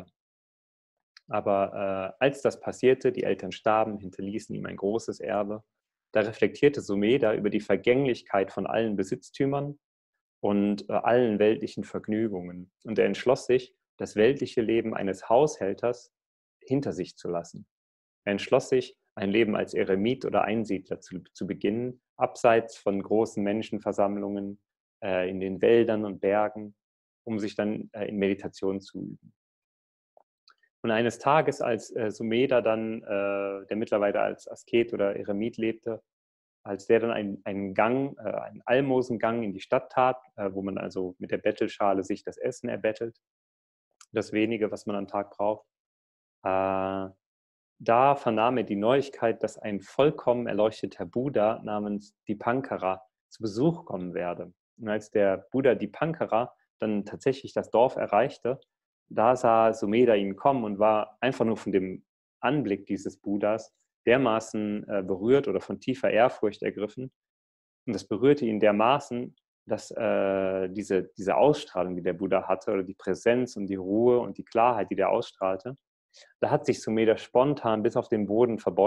Aber als das passierte, die Eltern starben, hinterließen ihm ein großes Erbe, da reflektierte Sumedha über die Vergänglichkeit von allen Besitztümern und allen weltlichen Vergnügungen. Und er entschloss sich, das weltliche Leben eines Haushälters hinter sich zu lassen. Er entschloss sich, ein Leben als Eremit oder Einsiedler zu beginnen, abseits von großen Menschenversammlungen, in den Wäldern und Bergen, um sich dann in Meditation zu üben. Und eines Tages, als Sumedha dann, der mittlerweile als Asket oder Eremit lebte, als der dann einen Almosengang in die Stadt tat, wo man also mit der Bettelschale sich das Essen erbettelt, das wenige, was man am Tag braucht, da vernahm er die Neuigkeit, dass ein vollkommen erleuchteter Buddha namens Dipankara zu Besuch kommen werde. Und als der Buddha Dipankara dann tatsächlich das Dorf erreichte, da sah Sumedha ihn kommen und war einfach nur von dem Anblick dieses Buddhas dermaßen berührt oder von tiefer Ehrfurcht ergriffen. Und das berührte ihn dermaßen, dass diese Ausstrahlung, die der Buddha hatte, oder die Präsenz und die Ruhe und die Klarheit, die der ausstrahlte, da hat sich Sumedha spontan bis auf den Boden verbeugt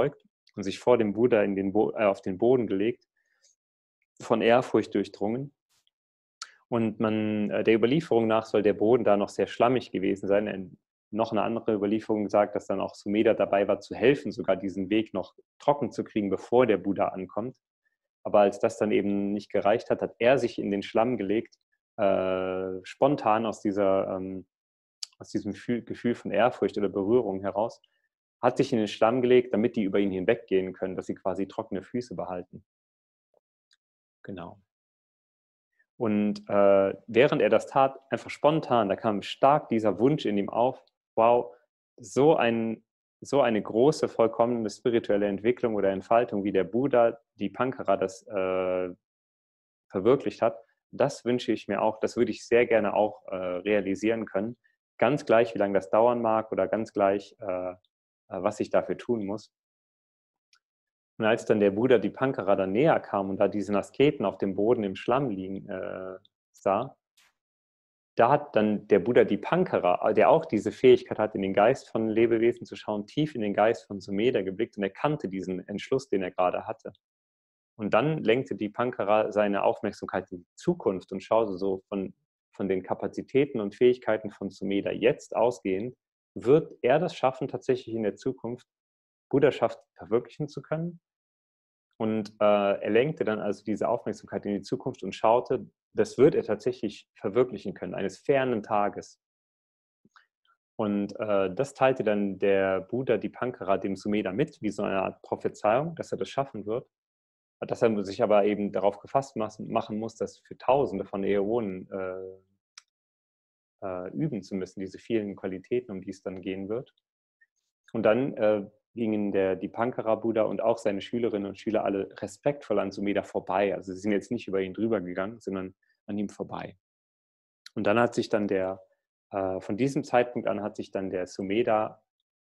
und sich vor dem Buddha auf den Boden gelegt, von Ehrfurcht durchdrungen. Und der Überlieferung nach soll der Boden da noch sehr schlammig gewesen sein. Noch eine andere Überlieferung sagt, dass dann auch Sumedha dabei war zu helfen, sogar diesen Weg noch trocken zu kriegen, bevor der Buddha ankommt. Aber als das dann eben nicht gereicht hat, hat er sich in den Schlamm gelegt, spontan aus diesem Gefühl von Ehrfurcht oder Berührung heraus, hat sich in den Schlamm gelegt, damit die über ihn hinweggehen können, dass sie quasi trockene Füße behalten. Genau. Und während er das tat, einfach spontan, da kam stark dieser Wunsch in ihm auf, wow, so eine große, vollkommene spirituelle Entwicklung oder Entfaltung, wie der Buddha Dipankara das verwirklicht hat, das wünsche ich mir auch, das würde ich sehr gerne auch realisieren können. Ganz gleich, wie lange das dauern mag oder ganz gleich, was ich dafür tun muss. Und als dann der Buddha Dipankara dann näher kam und da diesen Asketen auf dem Boden im Schlamm liegen sah, da hat dann der Buddha Dipankara, der auch diese Fähigkeit hat, in den Geist von Lebewesen zu schauen, tief in den Geist von Sumedha geblickt und erkannte diesen Entschluss, den er gerade hatte. Und dann lenkte Dipankara seine Aufmerksamkeit in die Zukunft und schaute so von den Kapazitäten und Fähigkeiten von Sumedha jetzt ausgehend, wird er das schaffen, tatsächlich in der Zukunft Buddhaschaft verwirklichen zu können? Und er lenkte dann also diese Aufmerksamkeit in die Zukunft und schaute, das wird er tatsächlich verwirklichen können, eines fernen Tages. Und das teilte dann der Buddha Dipankara dem Sumedha mit, wie so eine Art Prophezeiung, dass er das schaffen wird. Dass er sich aber eben darauf gefasst machen muss, das für Tausende von Äonen üben zu müssen, diese vielen Qualitäten, um die es dann gehen wird. Und dann gingen der Dipankara-Buddha und auch seine Schülerinnen und Schüler alle respektvoll an Sumedha vorbei. Also sie sind jetzt nicht über ihn drüber gegangen, sondern an ihm vorbei. Und dann hat sich dann von diesem Zeitpunkt an hat sich dann der Sumedha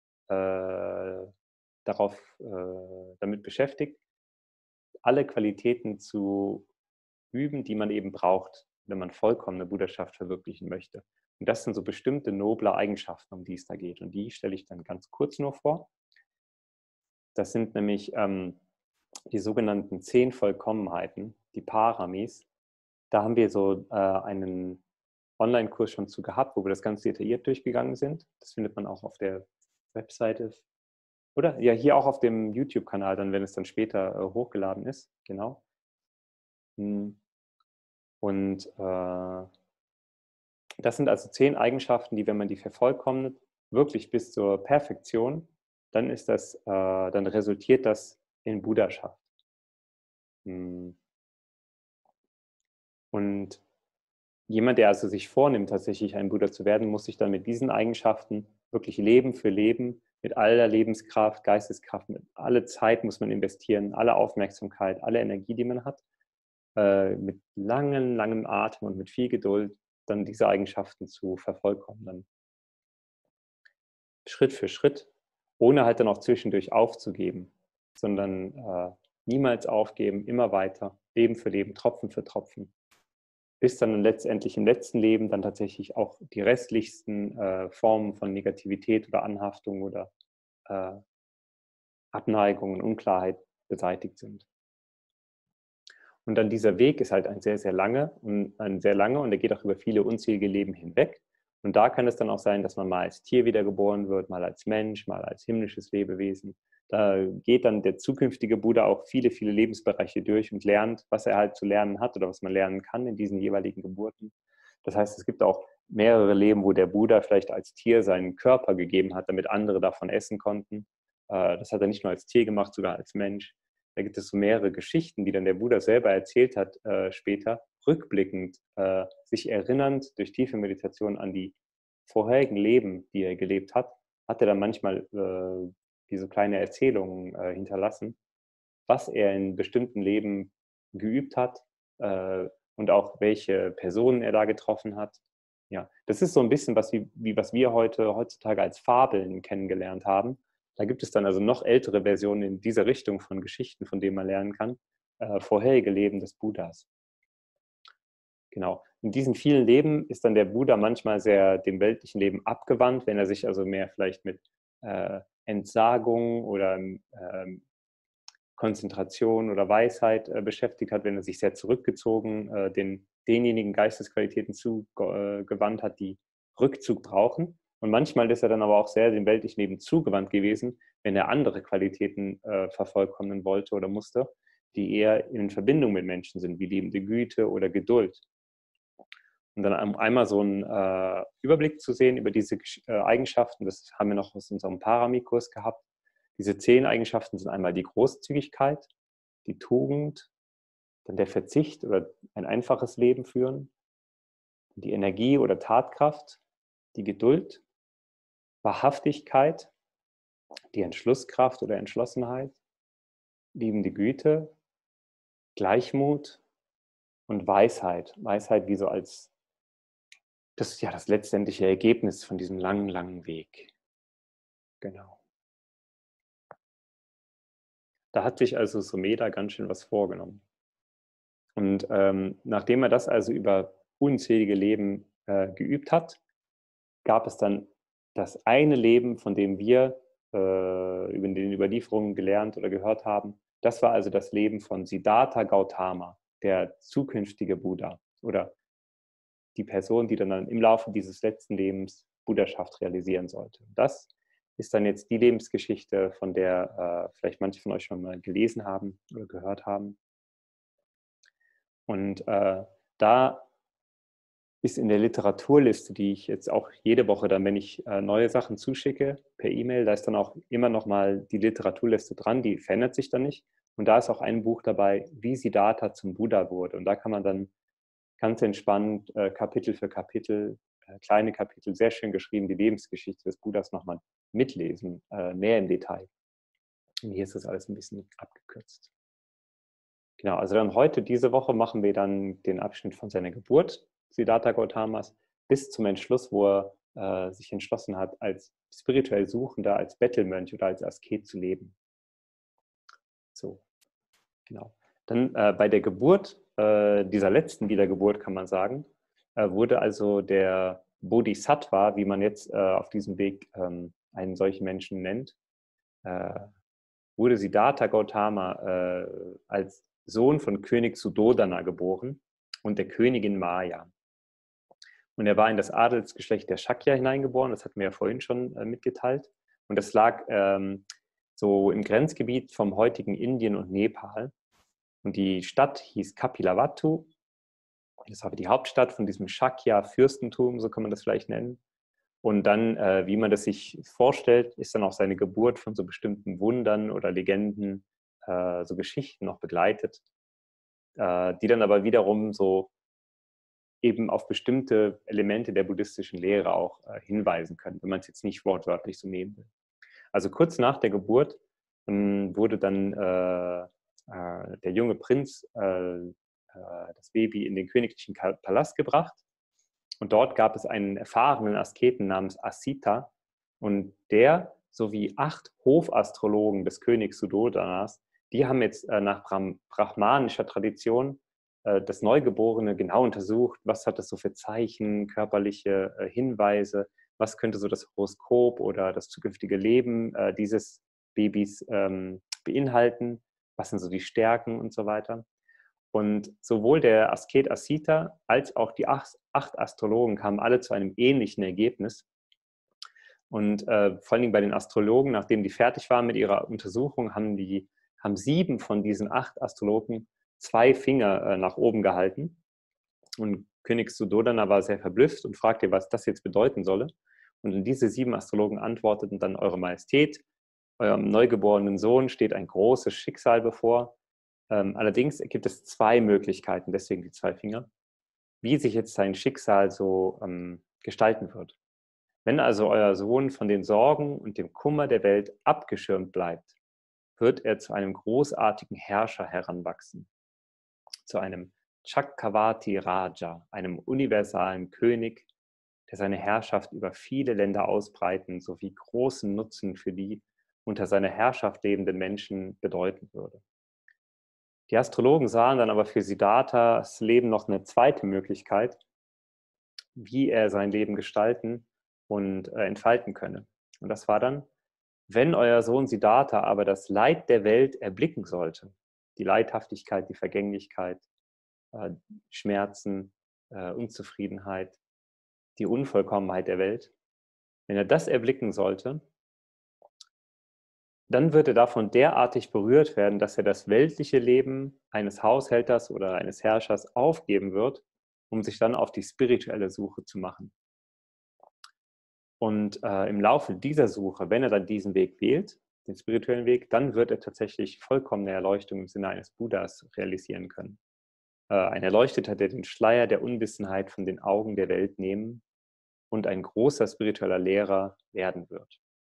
damit beschäftigt, alle Qualitäten zu üben, die man eben braucht, wenn man vollkommene Buddhaschaft verwirklichen möchte. Und das sind so bestimmte noble Eigenschaften, um die es da geht. Und die stelle ich dann ganz kurz nur vor. Das sind nämlich die sogenannten 10 Vollkommenheiten, die Paramis. Da haben wir so einen Online-Kurs schon zu gehabt, wo wir das ganz detailliert durchgegangen sind. Das findet man auch auf der Webseite. Oder? Ja, hier auch auf dem YouTube-Kanal, dann, wenn es dann später hochgeladen ist. Genau. Und das sind also 10 Eigenschaften, die, wenn man die vervollkommnet, wirklich bis zur Perfektion, dann resultiert das in Buddhaschaft. Und jemand, der also sich vornimmt, tatsächlich ein Buddha zu werden, muss sich dann mit diesen Eigenschaften wirklich Leben für Leben, mit aller Lebenskraft, Geisteskraft, mit aller Zeit muss man investieren, alle Aufmerksamkeit, alle Energie, die man hat, mit langem Atem und mit viel Geduld dann diese Eigenschaften zu vervollkommnen. Schritt für Schritt, ohne halt dann auch zwischendurch aufzugeben, sondern niemals aufgeben, immer weiter, Leben für Leben, Tropfen für Tropfen, bis dann letztendlich im letzten Leben dann tatsächlich auch die restlichsten Formen von Negativität oder Anhaftung oder Abneigung und Unklarheit beseitigt sind. Und dann dieser Weg ist halt ein sehr langer und der geht auch über viele unzählige Leben hinweg. Und da kann es dann auch sein, dass man mal als Tier wiedergeboren wird, mal als Mensch, mal als himmlisches Lebewesen. Da geht dann der zukünftige Buddha auch viele Lebensbereiche durch und lernt, was er halt zu lernen hat oder was man lernen kann in diesen jeweiligen Geburten. Das heißt, es gibt auch mehrere Leben, wo der Buddha vielleicht als Tier seinen Körper gegeben hat, damit andere davon essen konnten. Das hat er nicht nur als Tier gemacht, sogar als Mensch. Da gibt es so mehrere Geschichten, die dann der Buddha selber erzählt hat später, rückblickend, sich erinnernd durch tiefe Meditation an die vorherigen Leben, die er gelebt hat, hat er dann manchmal diese kleine Erzählungen hinterlassen, was er in bestimmten Leben geübt hat und auch welche Personen er da getroffen hat. Ja, das ist so ein bisschen was wir heutzutage als Fabeln kennengelernt haben. Da gibt es dann also noch ältere Versionen in dieser Richtung von Geschichten, von denen man lernen kann, vorherige Leben des Buddhas. Genau. In diesen vielen Leben ist dann der Buddha manchmal sehr dem weltlichen Leben abgewandt, wenn er sich also mehr vielleicht mit Entsagung oder Konzentration oder Weisheit beschäftigt hat, wenn er sich sehr zurückgezogen denjenigen Geistesqualitäten zugewandt hat, die Rückzug brauchen. Und manchmal ist er dann aber auch sehr dem weltlichen Leben zugewandt gewesen, wenn er andere Qualitäten vervollkommnen wollte oder musste, die eher in Verbindung mit Menschen sind, wie liebende Güte oder Geduld. Und dann einmal so einen Überblick zu sehen über diese Eigenschaften, das haben wir noch aus unserem Parami-Kurs gehabt. Diese 10 Eigenschaften sind einmal die Großzügigkeit, die Tugend, dann der Verzicht oder ein einfaches Leben führen, die Energie oder Tatkraft, die Geduld, Wahrhaftigkeit, die Entschlusskraft oder Entschlossenheit, liebende Güte, Gleichmut und Weisheit. Weisheit wie so als das letztendliche Ergebnis von diesem langen, langen Weg. Genau. Da hat sich also Sumedha ganz schön was vorgenommen. Und nachdem er das also über unzählige Leben geübt hat, gab es dann das eine Leben, von dem wir über den Überlieferungen gelernt oder gehört haben. Das war also das Leben von Siddhartha Gautama, der zukünftige Buddha oder die Person, die dann im Laufe dieses letzten Lebens Buddhaschaft realisieren sollte. Das ist dann jetzt die Lebensgeschichte, von der vielleicht manche von euch schon mal gelesen haben oder gehört haben. Und da ist in der Literaturliste, die ich jetzt auch jede Woche dann, wenn ich neue Sachen zuschicke per E-Mail, da ist dann auch immer noch mal die Literaturliste dran, die verändert sich dann nicht. Und da ist auch ein Buch dabei, wie Siddhartha zum Buddha wurde. Und da kann man dann ganz entspannt Kapitel für Kapitel, kleine Kapitel, sehr schön geschrieben, die Lebensgeschichte des Buddhas nochmal mitlesen, mehr im Detail. Und hier ist das alles ein bisschen abgekürzt. Genau, also dann heute, diese Woche, machen wir dann den Abschnitt von seiner Geburt, Siddhartha Gautamas, bis zum Entschluss, wo er sich entschlossen hat, als spirituell Suchender, als Bettelmönch oder als Asket zu leben. So, genau. Dann bei der Geburt, dieser letzten Wiedergeburt, kann man sagen, wurde also der Bodhisattva, wie man jetzt auf diesem Weg einen solchen Menschen nennt, wurde Siddhartha Gautama als Sohn von König Suddhodana geboren und der Königin Maya. Und er war in das Adelsgeschlecht der Shakya hineingeboren, das hatten wir ja vorhin schon mitgeteilt. Und das lag so im Grenzgebiet vom heutigen Indien und Nepal. Und die Stadt hieß Kapilavatthu. Das war die Hauptstadt von diesem Shakya-Fürstentum, so kann man das vielleicht nennen. Und dann, wie man das sich vorstellt, ist dann auch seine Geburt von so bestimmten Wundern oder Legenden, so Geschichten noch begleitet, die dann aber wiederum so eben auf bestimmte Elemente der buddhistischen Lehre auch hinweisen können, wenn man es jetzt nicht wortwörtlich so nehmen will. Also kurz nach der Geburt wurde dann der junge Prinz, das Baby, in den königlichen Palast gebracht. Und dort gab es einen erfahrenen Asketen namens Asita. Und der sowie 8 Hofastrologen des Königs Suddhodanas, die haben jetzt nach brahmanischer Tradition das Neugeborene genau untersucht. Was hat das so für Zeichen, körperliche Hinweise? Was könnte so das Horoskop oder das zukünftige Leben dieses Babys beinhalten? Was sind so die Stärken und so weiter? Und sowohl der Asket Asita als auch die 8 Astrologen kamen alle zu einem ähnlichen Ergebnis. Und vor allen Dingen bei den Astrologen, nachdem die fertig waren mit ihrer Untersuchung, haben 7 von diesen 8 Astrologen 2 Finger nach oben gehalten. Und König Suddhodana war sehr verblüfft und fragte, was das jetzt bedeuten solle. Und diese 7 Astrologen antworteten dann: Eure Majestät, eurem neugeborenen Sohn steht ein großes Schicksal bevor. Allerdings gibt es 2 Möglichkeiten, deswegen die 2 Finger, wie sich jetzt sein Schicksal so gestalten wird. Wenn also euer Sohn von den Sorgen und dem Kummer der Welt abgeschirmt bleibt, wird er zu einem großartigen Herrscher heranwachsen, zu einem Chakravarti Raja, einem universalen König, der seine Herrschaft über viele Länder ausbreiten sowie großen Nutzen für die unter seiner Herrschaft lebenden Menschen bedeuten würde. Die Astrologen sahen dann aber für Siddharthas Leben noch eine zweite Möglichkeit, wie er sein Leben gestalten und entfalten könne. Und das war dann, wenn euer Sohn Siddhartha aber das Leid der Welt erblicken sollte, die Leidhaftigkeit, die Vergänglichkeit, Schmerzen, Unzufriedenheit, die Unvollkommenheit der Welt, wenn er das erblicken sollte, dann wird er davon derartig berührt werden, dass er das weltliche Leben eines Haushälters oder eines Herrschers aufgeben wird, um sich dann auf die spirituelle Suche zu machen. Und im Laufe dieser Suche, wenn er dann diesen Weg wählt, den spirituellen Weg, dann wird er tatsächlich vollkommene Erleuchtung im Sinne eines Buddhas realisieren können. Ein Erleuchteter, der den Schleier der Unwissenheit von den Augen der Welt nehmen und ein großer spiritueller Lehrer werden wird.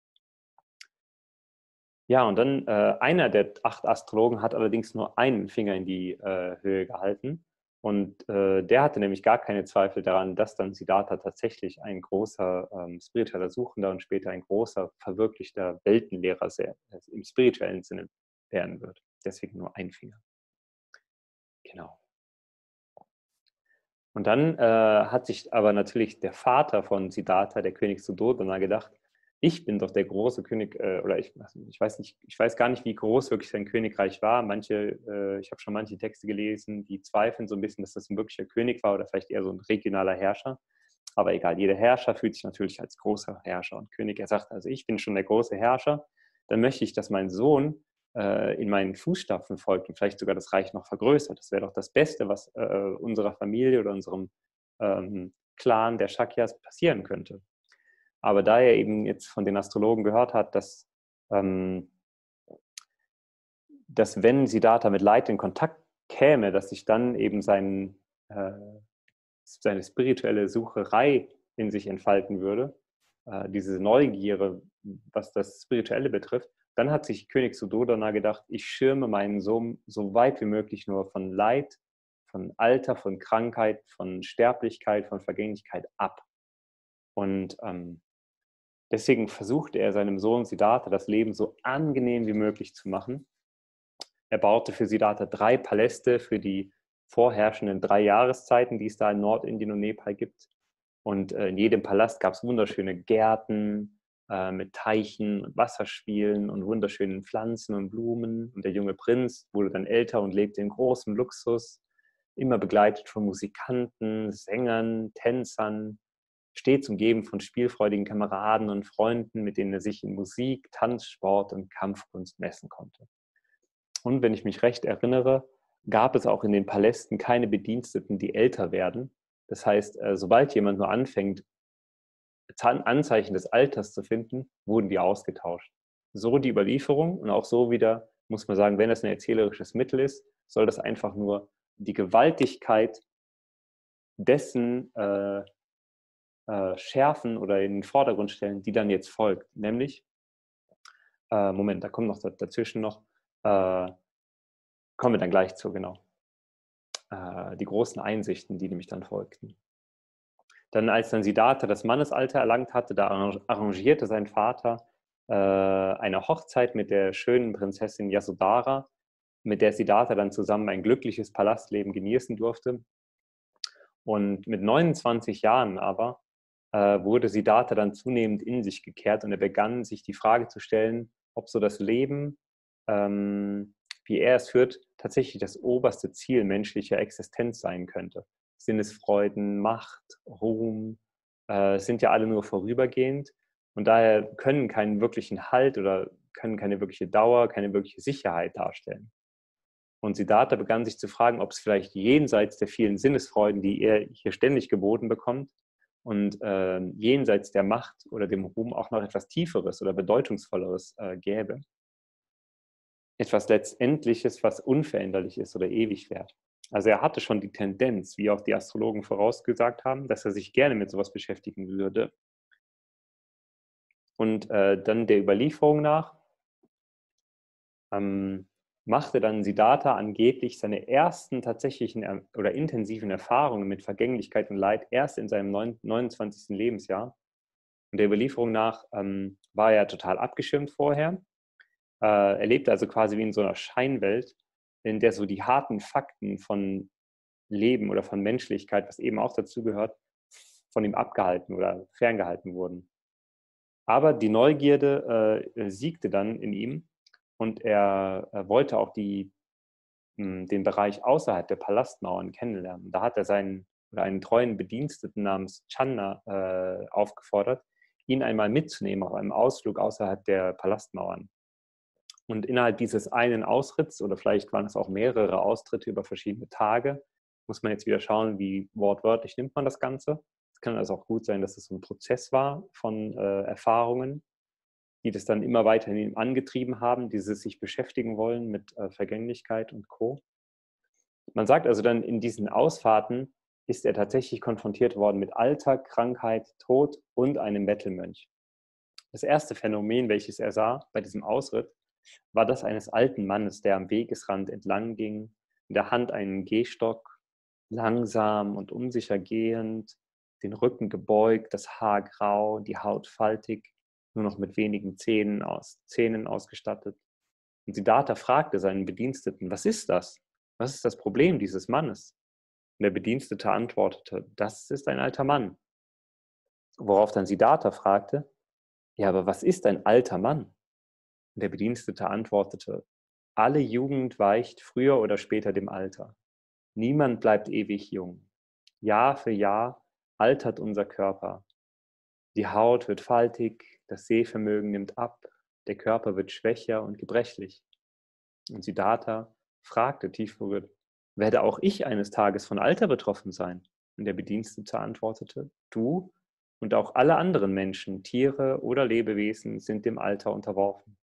Ja, und dann einer der 8 Astrologen hat allerdings nur einen Finger in die Höhe gehalten. Und der hatte nämlich gar keine Zweifel daran, dass dann Siddhartha tatsächlich ein großer spiritueller Suchender und später ein großer, verwirklichter Weltenlehrer im spirituellen Sinne werden wird. Deswegen nur ein Finger. Genau. Und dann hat sich aber natürlich der Vater von Siddhartha, der König Suddhodana, gedacht, ich bin doch der große König, oder ich weiß gar nicht, wie groß wirklich sein Königreich war. Ich habe schon manche Texte gelesen, die zweifeln so ein bisschen, dass das ein wirklicher König war oder vielleicht eher so ein regionaler Herrscher. Aber egal, jeder Herrscher fühlt sich natürlich als großer Herrscher und König. Er sagt, also ich bin schon der große Herrscher, dann möchte ich, dass mein Sohn in meinen Fußstapfen folgt und vielleicht sogar das Reich noch vergrößert. Das wäre doch das Beste, was unserer Familie oder unserem Clan der Shakyas passieren könnte. Aber da er eben jetzt von den Astrologen gehört hat, dass wenn Siddhartha mit Leid in Kontakt käme, dass sich dann eben seine spirituelle Sucherei in sich entfalten würde, diese Neugierde, was das Spirituelle betrifft, dann hat sich König Suddhodana gedacht, ich schirme meinen Sohn so weit wie möglich nur von Leid, von Alter, von Krankheit, von Sterblichkeit, von Vergänglichkeit ab. Und deswegen versuchte er seinem Sohn Siddhartha das Leben so angenehm wie möglich zu machen. Er baute für Siddhartha 3 Paläste für die vorherrschenden 3 Jahreszeiten, die es da in Nordindien und Nepal gibt. Und in jedem Palast gab es wunderschöne Gärten mit Teichen und Wasserspielen und wunderschönen Pflanzen und Blumen. Und der junge Prinz wurde dann älter und lebte in großem Luxus, immer begleitet von Musikanten, Sängern, Tänzern, stets umgeben von spielfreudigen Kameraden und Freunden, mit denen er sich in Musik, Tanz, Sport und Kampfkunst messen konnte. Und wenn ich mich recht erinnere, gab es auch in den Palästen keine Bediensteten, die älter werden. Das heißt, sobald jemand nur anfängt, Anzeichen des Alters zu finden, wurden die ausgetauscht. So die Überlieferung und auch so wieder, muss man sagen, wenn das ein erzählerisches Mittel ist, soll das einfach nur die Gewaltigkeit dessen schärfen oder in den Vordergrund stellen, die dann jetzt folgt. Nämlich, Moment, da kommt noch dazwischen noch, kommen wir dann gleich zu, genau. Die großen Einsichten, die nämlich dann folgten. Dann, als dann Siddhartha das Mannesalter erlangt hatte, da arrangierte sein Vater eine Hochzeit mit der schönen Prinzessin Yasodhara, mit der Siddhartha dann zusammen ein glückliches Palastleben genießen durfte. Und mit 29 Jahren aber wurde Siddhartha dann zunehmend in sich gekehrt und er begann, sich die Frage zu stellen, ob so das Leben, wie er es führt, tatsächlich das oberste Ziel menschlicher Existenz sein könnte. Sinnesfreuden, Macht, Ruhm sind ja alle nur vorübergehend und daher können keinen wirklichen Halt oder können keine wirkliche Dauer, keine wirkliche Sicherheit darstellen. Und Siddhartha begann sich zu fragen, ob es vielleicht jenseits der vielen Sinnesfreuden, die er hier ständig geboten bekommt, und jenseits der Macht oder dem Ruhm auch noch etwas Tieferes oder Bedeutungsvolleres gäbe. Etwas Letztendliches, was unveränderlich ist oder ewig währt. Also er hatte schon die Tendenz, wie auch die Astrologen vorausgesagt haben, dass er sich gerne mit sowas beschäftigen würde. Und dann der Überlieferung nach machte dann Siddhartha angeblich seine ersten tatsächlichen oder intensiven Erfahrungen mit Vergänglichkeit und Leid erst in seinem 29. Lebensjahr. Und der Überlieferung nach war er total abgeschirmt vorher. Er lebte also quasi wie in so einer Scheinwelt, in der so die harten Fakten von Leben oder von Menschlichkeit, was eben auch dazu gehört, von ihm abgehalten oder ferngehalten wurden. Aber die Neugierde siegte dann in ihm und er wollte auch den Bereich außerhalb der Palastmauern kennenlernen. Da hat er einen treuen Bediensteten namens Channa aufgefordert, ihn einmal mitzunehmen auf einem Ausflug außerhalb der Palastmauern. Und innerhalb dieses einen Ausritts, oder vielleicht waren es auch mehrere Austritte über verschiedene Tage, muss man jetzt wieder schauen, wie wortwörtlich nimmt man das Ganze. Es kann also auch gut sein, dass es so ein Prozess war von Erfahrungen, die das dann immer weiter in ihm angetrieben haben, dieses sich beschäftigen wollen mit Vergänglichkeit und Co. Man sagt also dann, in diesen Ausfahrten ist er tatsächlich konfrontiert worden mit Alter, Krankheit, Tod und einem Bettelmönch. Das erste Phänomen, welches er sah bei diesem Ausritt, war das eines alten Mannes, der am Wegesrand entlang ging, in der Hand einen Gehstock, langsam und unsicher gehend, den Rücken gebeugt, das Haar grau, die Haut faltig, nur noch mit wenigen Zähnen ausgestattet. Und Siddhartha fragte seinen Bediensteten: Was ist das? Was ist das Problem dieses Mannes? Und der Bedienstete antwortete: Das ist ein alter Mann. Worauf dann Siddhartha fragte: Ja, aber was ist ein alter Mann? Und der Bedienstete antwortete: Alle Jugend weicht früher oder später dem Alter. Niemand bleibt ewig jung. Jahr für Jahr altert unser Körper. Die Haut wird faltig, das Sehvermögen nimmt ab, der Körper wird schwächer und gebrechlich. Und Siddhartha fragte tief berührt: Werde auch ich eines Tages von Alter betroffen sein? Und der Bedienstete antwortete: Du und auch alle anderen Menschen, Tiere oder Lebewesen sind dem Alter unterworfen.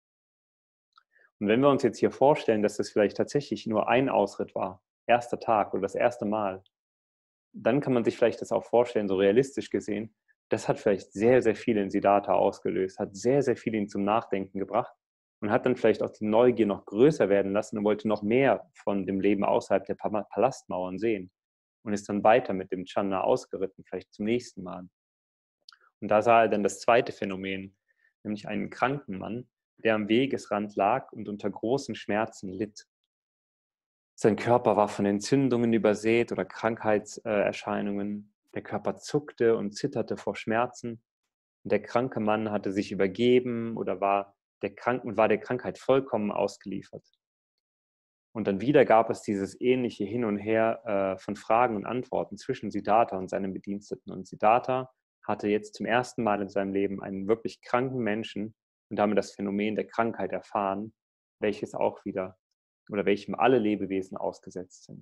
Und wenn wir uns jetzt hier vorstellen, dass das vielleicht tatsächlich nur ein Ausritt war, erster Tag oder das erste Mal, dann kann man sich vielleicht das auch vorstellen, so realistisch gesehen, das hat vielleicht sehr, sehr viel in Siddhartha ausgelöst, hat sehr, sehr viel ihn zum Nachdenken gebracht und hat dann vielleicht auch die Neugier noch größer werden lassen und wollte noch mehr von dem Leben außerhalb der Palastmauern sehen und ist dann weiter mit dem Channa ausgeritten, vielleicht zum nächsten Mal. Und da sah er dann das zweite Phänomen, nämlich einen kranken Mann, der am Wegesrand lag und unter großen Schmerzen litt. Sein Körper war von Entzündungen übersät oder Krankheitserscheinungen. Der Körper zuckte und zitterte vor Schmerzen. Und der kranke Mann hatte sich übergeben oder war der Krankheit vollkommen ausgeliefert. Und dann wieder gab es dieses ähnliche Hin und Her von Fragen und Antworten zwischen Siddhartha und seinem Bediensteten. Und Siddhartha hatte jetzt zum ersten Mal in seinem Leben einen wirklich kranken Menschen und damit das Phänomen der Krankheit erfahren, welches auch wieder oder welchem alle Lebewesen ausgesetzt sind.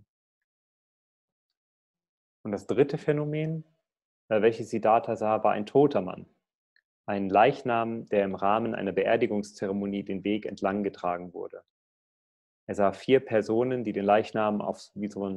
Und das dritte Phänomen, welches Siddhartha sah, war ein toter Mann. Ein Leichnam, der im Rahmen einer Beerdigungszeremonie den Weg entlang getragen wurde. Er sah 4 Personen, die den Leichnam auf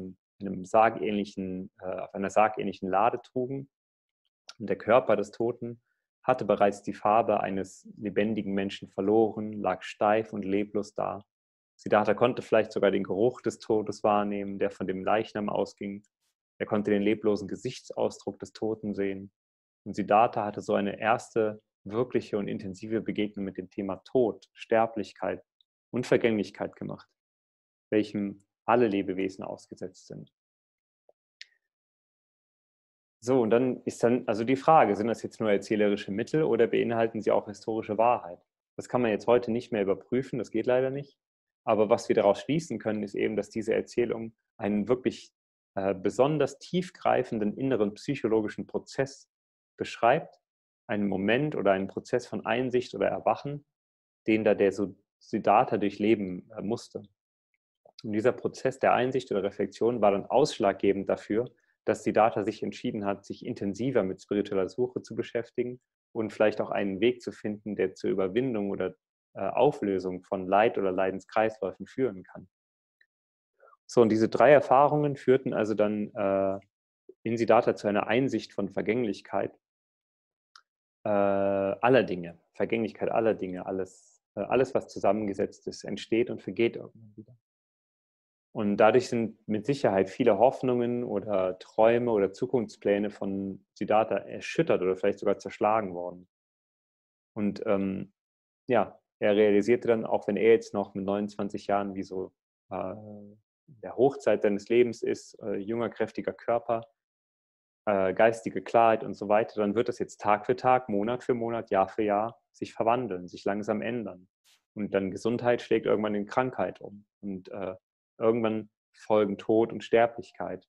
einer sargähnlichen Lade trugen. Und der Körper des Toten hatte bereits die Farbe eines lebendigen Menschen verloren, lag steif und leblos da. Siddhartha konnte vielleicht sogar den Geruch des Todes wahrnehmen, der von dem Leichnam ausging. Er konnte den leblosen Gesichtsausdruck des Toten sehen. Und Siddhartha hatte so eine erste wirkliche und intensive Begegnung mit dem Thema Tod, Sterblichkeit und Vergänglichkeit gemacht, welchem alle Lebewesen ausgesetzt sind. So, und dann ist dann also die Frage, sind das jetzt nur erzählerische Mittel oder beinhalten sie auch historische Wahrheit? Das kann man jetzt heute nicht mehr überprüfen, das geht leider nicht. Aber was wir daraus schließen können, ist eben, dass diese Erzählung einen wirklich besonders tiefgreifenden inneren psychologischen Prozess beschreibt, einen Moment oder einen Prozess von Einsicht oder Erwachen, den da der Siddhartha durchleben musste. Und dieser Prozess der Einsicht oder Reflexion war dann ausschlaggebend dafür, dass Siddhartha sich entschieden hat, sich intensiver mit spiritueller Suche zu beschäftigen und vielleicht auch einen Weg zu finden, der zur Überwindung oder Auflösung von Leid oder Leidenskreisläufen führen kann. So, und diese 3 Erfahrungen führten also dann in Siddhartha zu einer Einsicht von Vergänglichkeit aller Dinge, Vergänglichkeit aller Dinge, alles, was zusammengesetzt ist, entsteht und vergeht irgendwann wieder. Und dadurch sind mit Sicherheit viele Hoffnungen oder Träume oder Zukunftspläne von Siddhartha erschüttert oder vielleicht sogar zerschlagen worden. Und ja, er realisierte dann, auch wenn er jetzt noch mit 29 Jahren wie so in der Hochzeit seines Lebens ist, junger, kräftiger Körper, geistige Klarheit und so weiter, dann wird das jetzt Tag für Tag, Monat für Monat, Jahr für Jahr sich verwandeln, sich langsam ändern. Und dann Gesundheit schlägt irgendwann in Krankheit um. Und irgendwann folgen Tod und Sterblichkeit.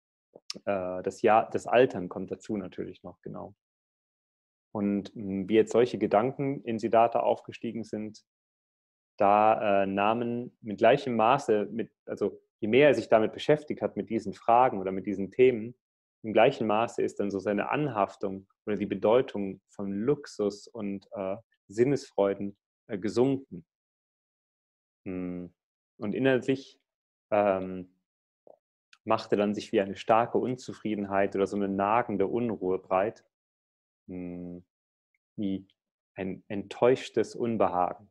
Das Altern kommt dazu natürlich noch, genau. Und wie jetzt solche Gedanken in Siddhartha aufgestiegen sind, da nahmen mit gleichem Maße, also je mehr er sich damit beschäftigt hat, mit diesen Fragen oder mit diesen Themen, im gleichen Maße ist dann so seine Anhaftung oder die Bedeutung von Luxus und Sinnesfreuden gesunken. Und innerlich machte dann sich wie eine starke Unzufriedenheit oder so eine nagende Unruhe breit, wie ein enttäuschtes Unbehagen.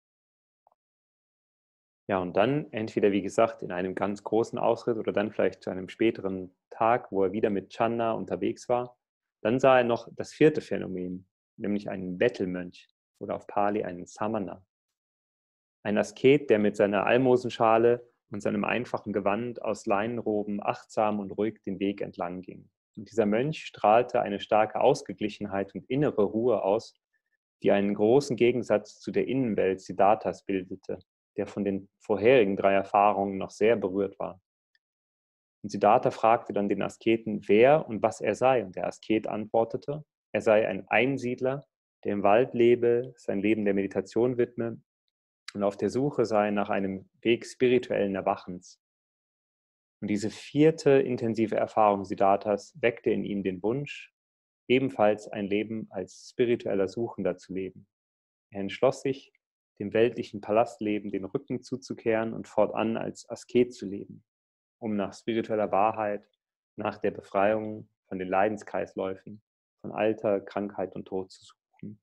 Ja, und dann entweder, wie gesagt, in einem ganz großen Ausritt oder dann vielleicht zu einem späteren Tag, wo er wieder mit Channa unterwegs war, dann sah er noch das vierte Phänomen, nämlich einen Bettelmönch oder auf Pali einen Samana. Ein Asket, der mit seiner Almosenschale und seinem einfachen Gewand aus Leinenroben achtsam und ruhig den Weg entlang ging. Und dieser Mönch strahlte eine starke Ausgeglichenheit und innere Ruhe aus, die einen großen Gegensatz zu der Innenwelt Siddharthas bildete, der von den vorherigen 3 Erfahrungen noch sehr berührt war. Und Siddhartha fragte dann den Asketen, wer und was er sei. Und der Asket antwortete, er sei ein Einsiedler, der im Wald lebe, sein Leben der Meditation widme und auf der Suche sei nach einem Weg spirituellen Erwachens. Und diese 4. intensive Erfahrung Siddharthas weckte in ihm den Wunsch, ebenfalls ein Leben als spiritueller Suchender zu leben. Er entschloss sich, dem weltlichen Palastleben den Rücken zuzukehren und fortan als Asket zu leben, um nach spiritueller Wahrheit, nach der Befreiung von den Leidenskreisläufen, von Alter, Krankheit und Tod zu suchen.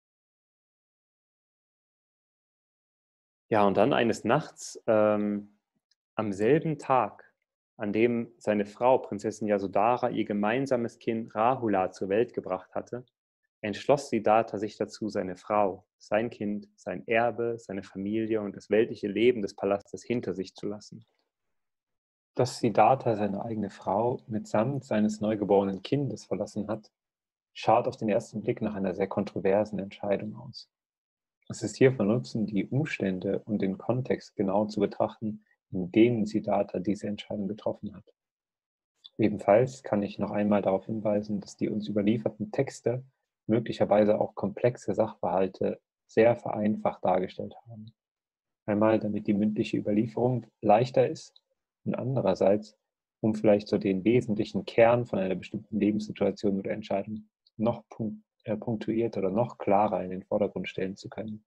Ja, und dann eines Nachts, am selben Tag, an dem seine Frau, Prinzessin Yasodhara, ihr gemeinsames Kind Rahula zur Welt gebracht hatte, entschloss Siddhartha sich dazu, seine Frau, sein Kind, sein Erbe, seine Familie und das weltliche Leben des Palastes hinter sich zu lassen. Dass Siddhartha seine eigene Frau mitsamt seines neugeborenen Kindes verlassen hat, schaut auf den ersten Blick nach einer sehr kontroversen Entscheidung aus. Es ist hier von Nutzen, die Umstände und den Kontext genau zu betrachten, in denen Siddhartha diese Entscheidung getroffen hat. Ebenfalls kann ich noch einmal darauf hinweisen, dass die uns überlieferten Texte möglicherweise auch komplexe Sachverhalte sehr vereinfacht dargestellt haben. Einmal, damit die mündliche Überlieferung leichter ist und andererseits, um vielleicht so den wesentlichen Kern von einer bestimmten Lebenssituation oder Entscheidung noch punktuiert oder noch klarer in den Vordergrund stellen zu können.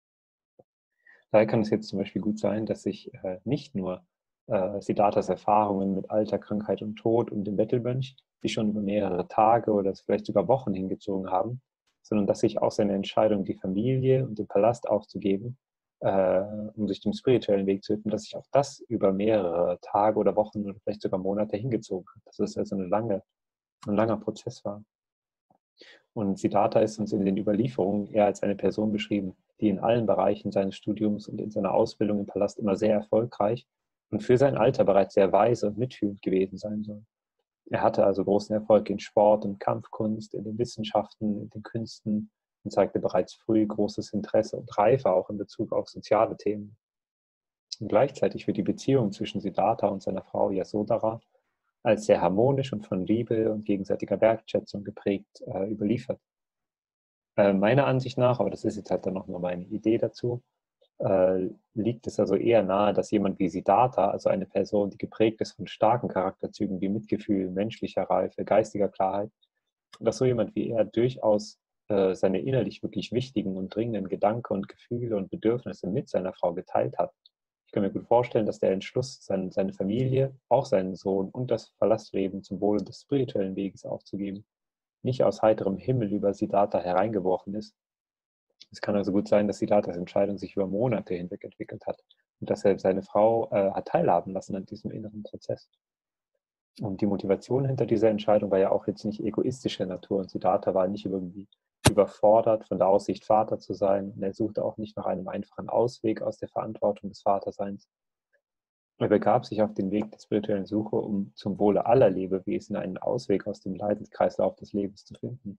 Daher kann es jetzt zum Beispiel gut sein, dass sich nicht nur Siddharthas Erfahrungen mit Alter, Krankheit und Tod und dem Bettelmönch, die schon über mehrere Tage oder vielleicht sogar Wochen hingezogen haben, sondern dass sich auch seine Entscheidung, die Familie und den Palast aufzugeben, um sich dem spirituellen Weg zu widmen, dass sich auch das über mehrere Tage oder Wochen oder vielleicht sogar Monate hingezogen hat. Dass es also ein langer Prozess war. Und Siddhartha ist uns in den Überlieferungen eher als eine Person beschrieben, die in allen Bereichen seines Studiums und in seiner Ausbildung im Palast immer sehr erfolgreich und für sein Alter bereits sehr weise und mitfühlend gewesen sein soll. Er hatte also großen Erfolg in Sport und Kampfkunst, in den Wissenschaften, in den Künsten und zeigte bereits früh großes Interesse und Reife auch in Bezug auf soziale Themen. Und gleichzeitig wird die Beziehung zwischen Siddhartha und seiner Frau Yasodhara als sehr harmonisch und von Liebe und gegenseitiger Wertschätzung geprägt überliefert. Meiner Ansicht nach, aber das ist jetzt halt dann noch nur meine Idee dazu, liegt es also eher nahe, dass jemand wie Siddhartha, also eine Person, die geprägt ist von starken Charakterzügen wie Mitgefühl, menschlicher Reife, geistiger Klarheit, dass so jemand wie er durchaus seine innerlich wirklich wichtigen und dringenden Gedanken und Gefühle und Bedürfnisse mit seiner Frau geteilt hat. Ich kann mir gut vorstellen, dass der Entschluss, seine Familie, auch seinen Sohn und das Palastleben zum Wohle des spirituellen Weges aufzugeben, nicht aus heiterem Himmel über Siddhartha hereingeworfen ist. Es kann also gut sein, dass Siddharthas Entscheidung sich über Monate hinweg entwickelt hat und dass er seine Frau hat teilhaben lassen an diesem inneren Prozess. Und die Motivation hinter dieser Entscheidung war ja auch jetzt nicht egoistischer Natur und Siddhartha war nicht irgendwie überfordert von der Aussicht, Vater zu sein. Und er suchte auch nicht nach einem einfachen Ausweg aus der Verantwortung des Vaterseins, Er begab sich auf den Weg der spirituellen Suche, um zum Wohle aller Lebewesen einen Ausweg aus dem Leidenskreislauf des Lebens zu finden.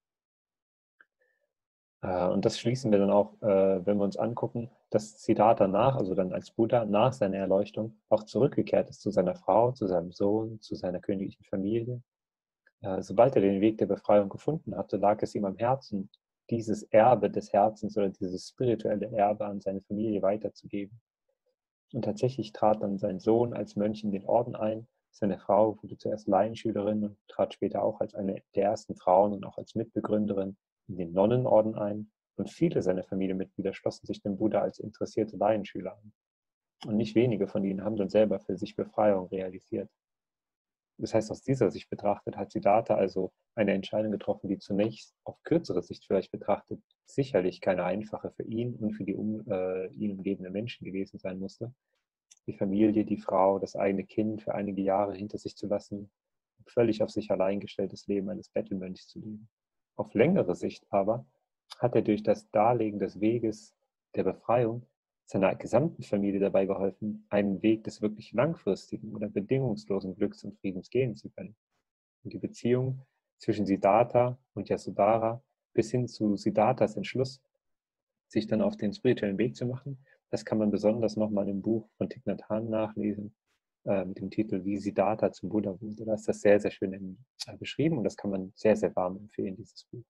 Und das schließen wir dann auch, wenn wir uns angucken, dass Siddhartha also dann als Buddha nach seiner Erleuchtung, auch zurückgekehrt ist zu seiner Frau, zu seinem Sohn, zu seiner königlichen Familie. Sobald er den Weg der Befreiung gefunden hatte, lag es ihm am Herzen, dieses Erbe des Herzens oder dieses spirituelle Erbe an seine Familie weiterzugeben. Und tatsächlich trat dann sein Sohn als Mönch in den Orden ein. Seine Frau wurde zuerst Laienschülerin und trat später auch als eine der ersten Frauen und auch als Mitbegründerin in den Nonnenorden ein. Und viele seiner Familienmitglieder schlossen sich dem Buddha als interessierte Laienschüler an. Und nicht wenige von ihnen haben dann selber für sich Befreiung realisiert. Das heißt, aus dieser Sicht betrachtet hat Siddhartha also eine Entscheidung getroffen, die zunächst auf kürzere Sicht vielleicht betrachtet sicherlich keine einfache für ihn und für die ihn umgebenden Menschen gewesen sein musste. Die Familie, die Frau, das eigene Kind für einige Jahre hinter sich zu lassen, ein völlig auf sich allein gestelltes Leben eines Bettelmönchs zu leben. Auf längere Sicht aber hat er durch das Darlegen des Weges der Befreiung seiner gesamten Familie dabei geholfen, einen Weg des wirklich langfristigen oder bedingungslosen Glücks und Friedens gehen zu können. Und die Beziehung zwischen Siddhartha und Yasodhara bis hin zu Siddharthas Entschluss, sich dann auf den spirituellen Weg zu machen, das kann man besonders nochmal im Buch von Thich Nhat Hanh nachlesen, mit dem Titel Wie Siddhartha zum Buddha wurde. Da ist das sehr, sehr schön beschrieben und das kann man sehr, sehr warm empfehlen, dieses Buch.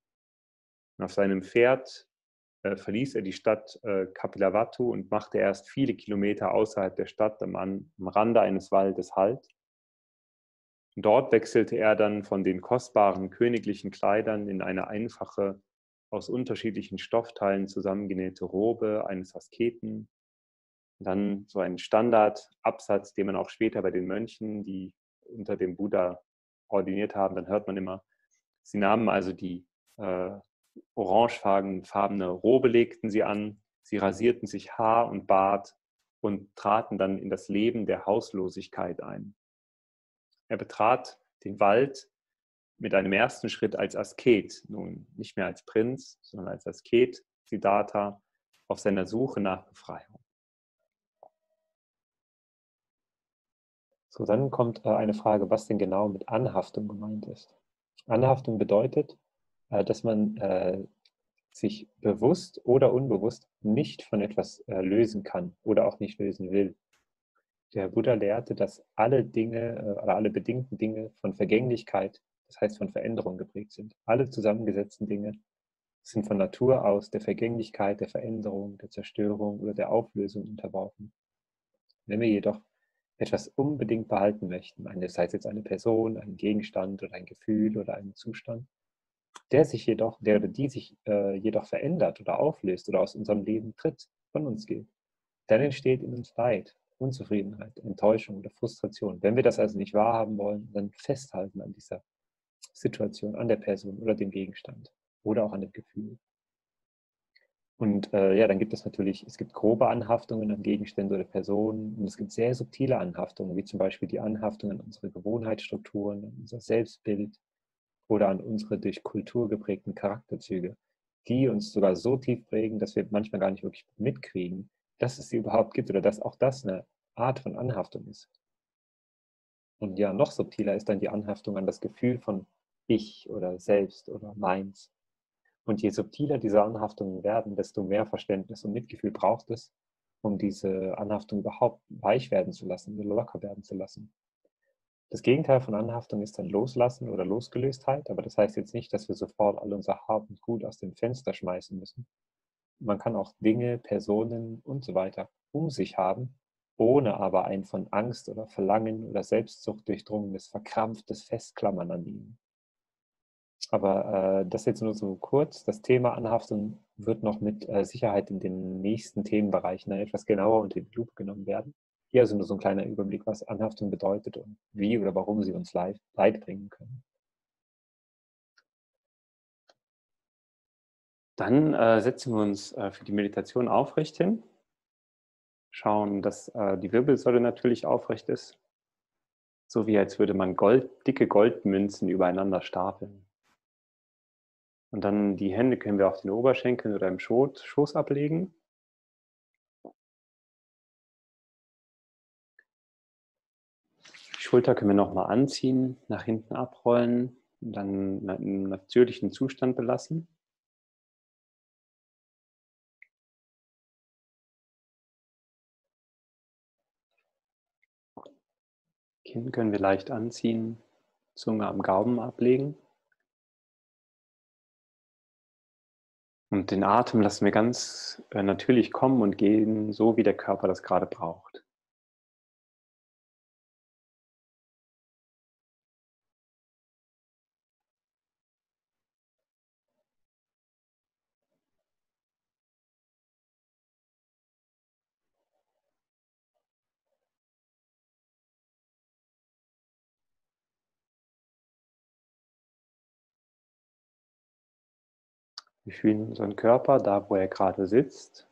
Auf seinem Pferd verließ er die Stadt Kapilavatthu und machte erst viele Kilometer außerhalb der Stadt am Rande eines Waldes Halt. Und dort wechselte er dann von den kostbaren königlichen Kleidern in eine einfache, aus unterschiedlichen Stoffteilen zusammengenähte Robe eines Asketen. Und dann so ein Standardabsatz, den man auch später bei den Mönchen, die unter dem Buddha ordiniert haben, dann hört man immer, sie nahmen also die orangefarbene Robe, legten sie an, sie rasierten sich Haar und Bart und traten dann in das Leben der Hauslosigkeit ein. Er betrat den Wald mit einem ersten Schritt als Asket, nun nicht mehr als Prinz, sondern als Asket, Siddhartha, auf seiner Suche nach Befreiung. So, dann kommt eine Frage, was denn genau mit Anhaftung gemeint ist. Anhaftung bedeutet, dass man sich bewusst oder unbewusst nicht von etwas lösen kann oder auch nicht lösen will. Der Buddha lehrte, dass alle Dinge oder alle bedingten Dinge von Vergänglichkeit, das heißt von Veränderung geprägt sind. Alle zusammengesetzten Dinge sind von Natur aus der Vergänglichkeit, der Veränderung, der Zerstörung oder der Auflösung unterworfen. Wenn wir jedoch etwas unbedingt behalten möchten, sei es jetzt eine Person, ein Gegenstand oder ein Gefühl oder einen Zustand, der oder die sich jedoch verändert oder auflöst oder aus unserem Leben tritt, von uns geht, dann entsteht in uns Leid, Unzufriedenheit, Enttäuschung oder Frustration. Wenn wir das also nicht wahrhaben wollen, dann festhalten an dieser Situation, an der Person oder dem Gegenstand oder auch an dem Gefühl. Und ja, dann gibt es natürlich, es gibt grobe Anhaftungen an Gegenstände oder Personen und es gibt sehr subtile Anhaftungen, wie zum Beispiel die Anhaftung an unsere Gewohnheitsstrukturen, an unser Selbstbild oder an unsere durch Kultur geprägten Charakterzüge, die uns sogar so tief prägen, dass wir manchmal gar nicht wirklich mitkriegen, dass es sie überhaupt gibt oder dass auch das eine Art von Anhaftung ist. Und ja, noch subtiler ist dann die Anhaftung an das Gefühl von Ich oder Selbst oder Meins. Und je subtiler diese Anhaftungen werden, desto mehr Verständnis und Mitgefühl braucht es, um diese Anhaftung überhaupt weich werden zu lassen oder locker werden zu lassen. Das Gegenteil von Anhaftung ist dann Loslassen oder Losgelöstheit, aber das heißt jetzt nicht, dass wir sofort all unser Hab und Gut aus dem Fenster schmeißen müssen. Man kann auch Dinge, Personen und so weiter um sich haben, ohne aber ein von Angst oder Verlangen oder Selbstsucht durchdrungenes, verkrampftes Festklammern an ihnen. Aber das jetzt nur so kurz. Das Thema Anhaftung wird noch mit Sicherheit in den nächsten Themenbereichen dann etwas genauer unter die Lupe genommen werden. Hier also nur so ein kleiner Überblick, was Anhaftung bedeutet und wie oder warum sie uns Leid bringen können. Dann setzen wir uns für die Meditation aufrecht hin, schauen, dass die Wirbelsäule natürlich aufrecht ist, so wie als würde man dicke Goldmünzen übereinander stapeln. Und dann die Hände können wir auf den Oberschenkeln oder im Schoß ablegen. Schulter können wir nochmal anziehen, nach hinten abrollen und dann im natürlichen Zustand belassen. Kinn können wir leicht anziehen, Zunge am Gaumen ablegen. Und den Atem lassen wir ganz natürlich kommen und gehen, so wie der Körper das gerade braucht. Wir fühlen unseren Körper da, wo er gerade sitzt.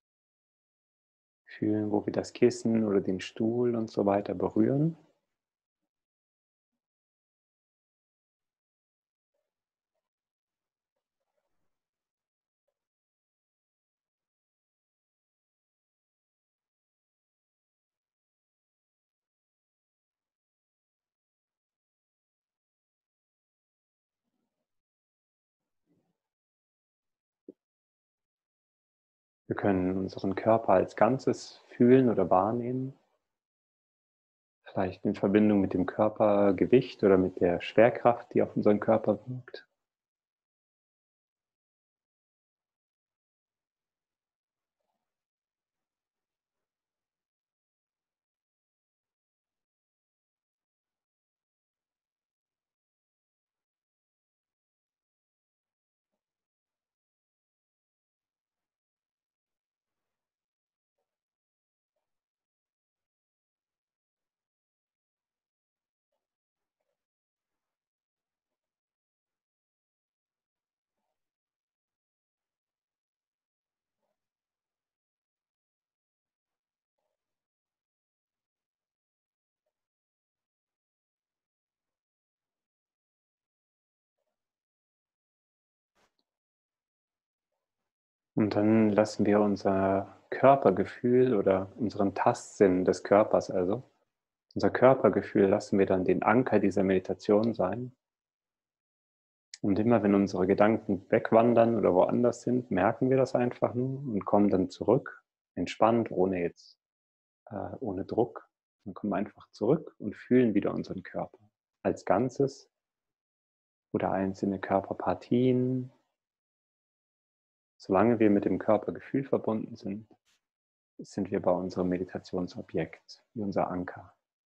Fühlen, wo wir das Kissen oder den Stuhl und so weiter berühren. Wir können unseren Körper als Ganzes fühlen oder wahrnehmen. Vielleicht in Verbindung mit dem Körpergewicht oder mit der Schwerkraft, die auf unseren Körper wirkt. Und dann lassen wir unser Körpergefühl oder unseren Tastsinn des Körpers, also unser Körpergefühl, lassen wir dann den Anker dieser Meditation sein. Und immer wenn unsere Gedanken wegwandern oder woanders sind, merken wir das einfach nur und kommen dann zurück, entspannt, ohne Druck. Dann kommen wir einfach zurück und fühlen wieder unseren Körper als Ganzes oder einzelne Körperpartien. Solange wir mit dem Körpergefühl verbunden sind, sind wir bei unserem Meditationsobjekt, wie unser Anker.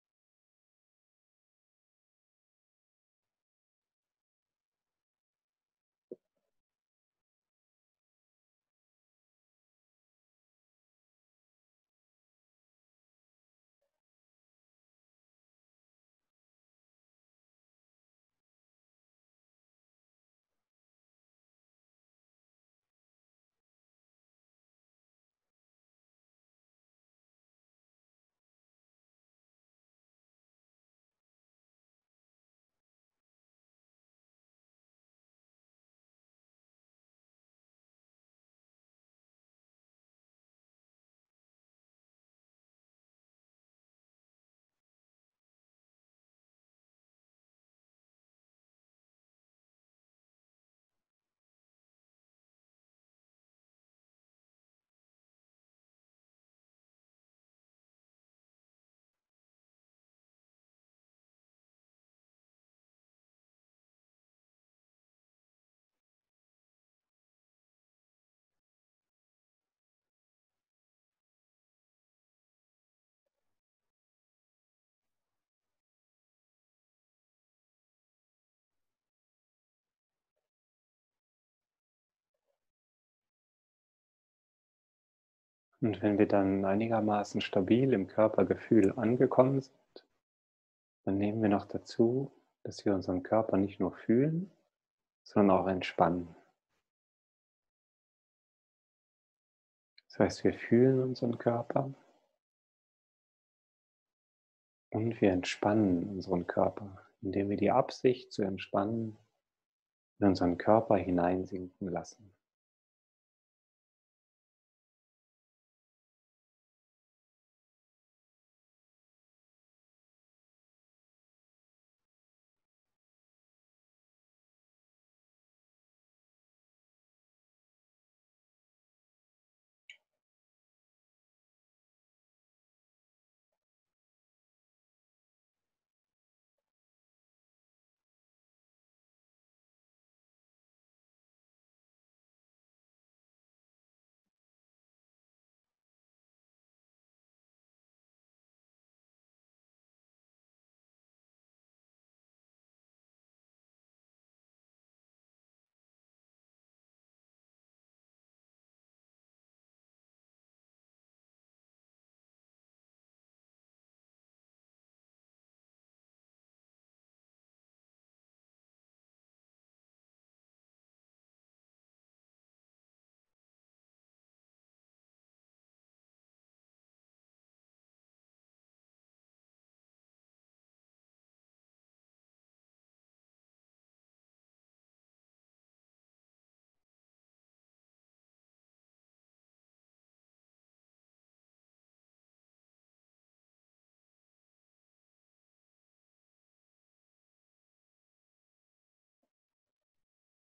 Und wenn wir dann einigermaßen stabil im Körpergefühl angekommen sind, dann nehmen wir noch dazu, dass wir unseren Körper nicht nur fühlen, sondern auch entspannen. Das heißt, wir fühlen unseren Körper und wir entspannen unseren Körper, indem wir die Absicht zu entspannen in unseren Körper hineinsinken lassen.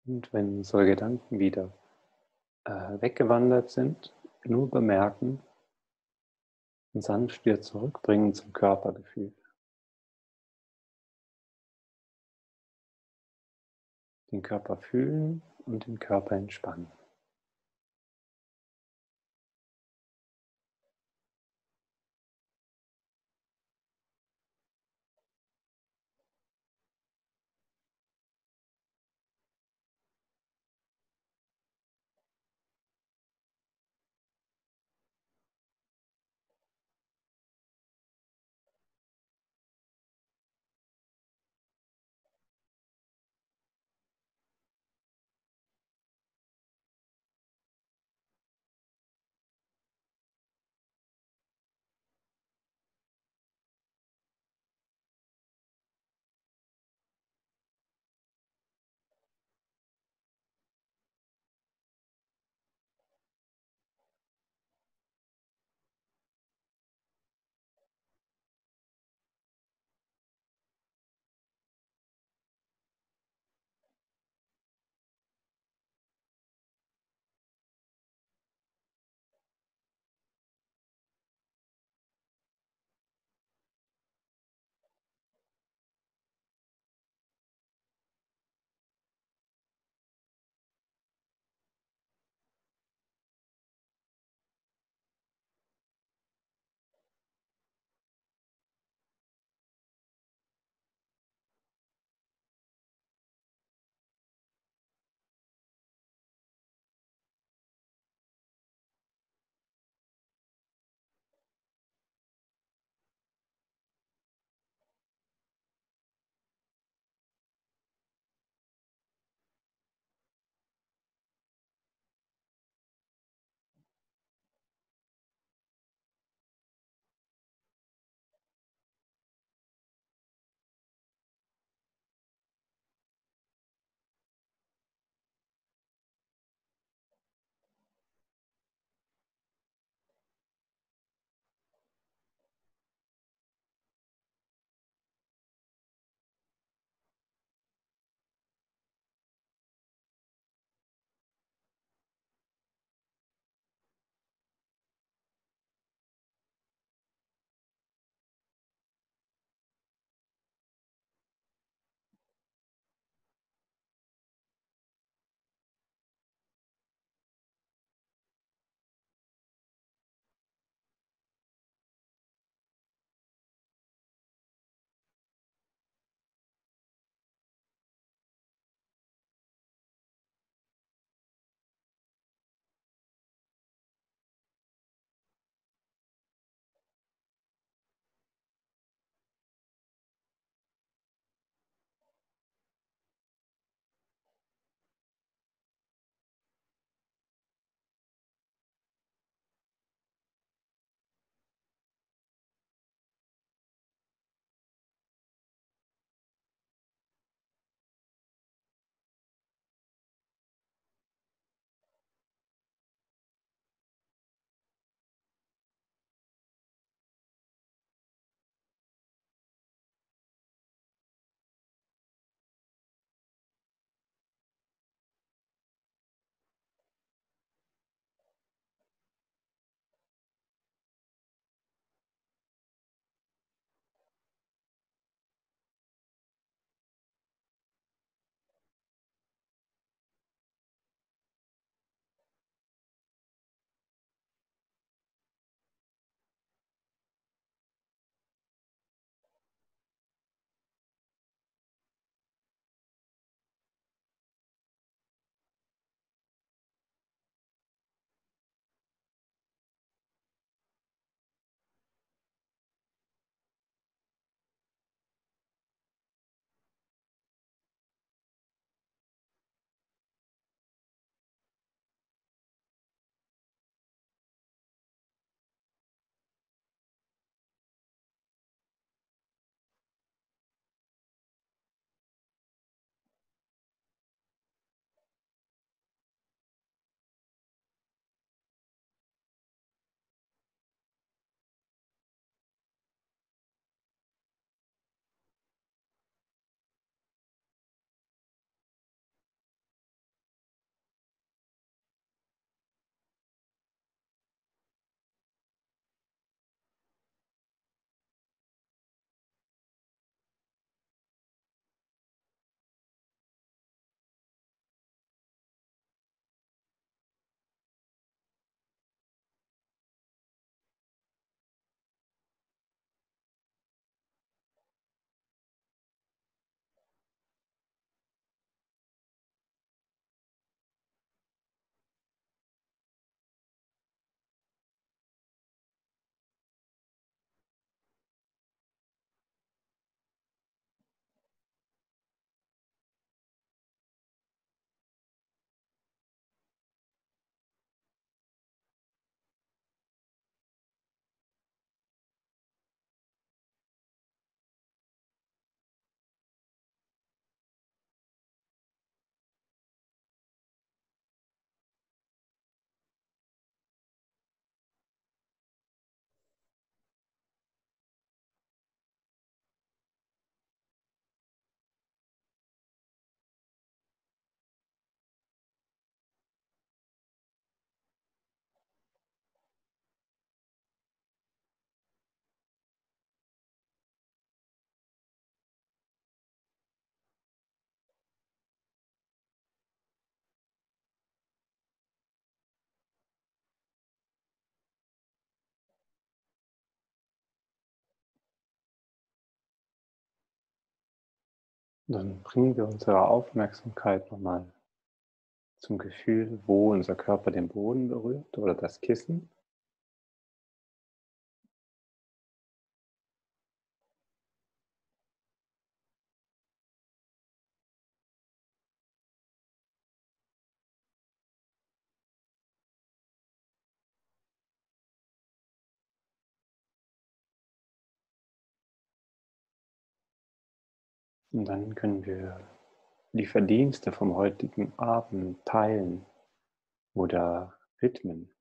Und wenn so Gedanken wieder weggewandert sind, nur bemerken und sanft wieder zurückbringen zum Körpergefühl. Den Körper fühlen und den Körper entspannen. Und dann bringen wir unsere Aufmerksamkeit nochmal zum Gefühl, wo unser Körper den Boden berührt oder das Kissen. Und dann können wir die Verdienste vom heutigen Abend teilen oder widmen.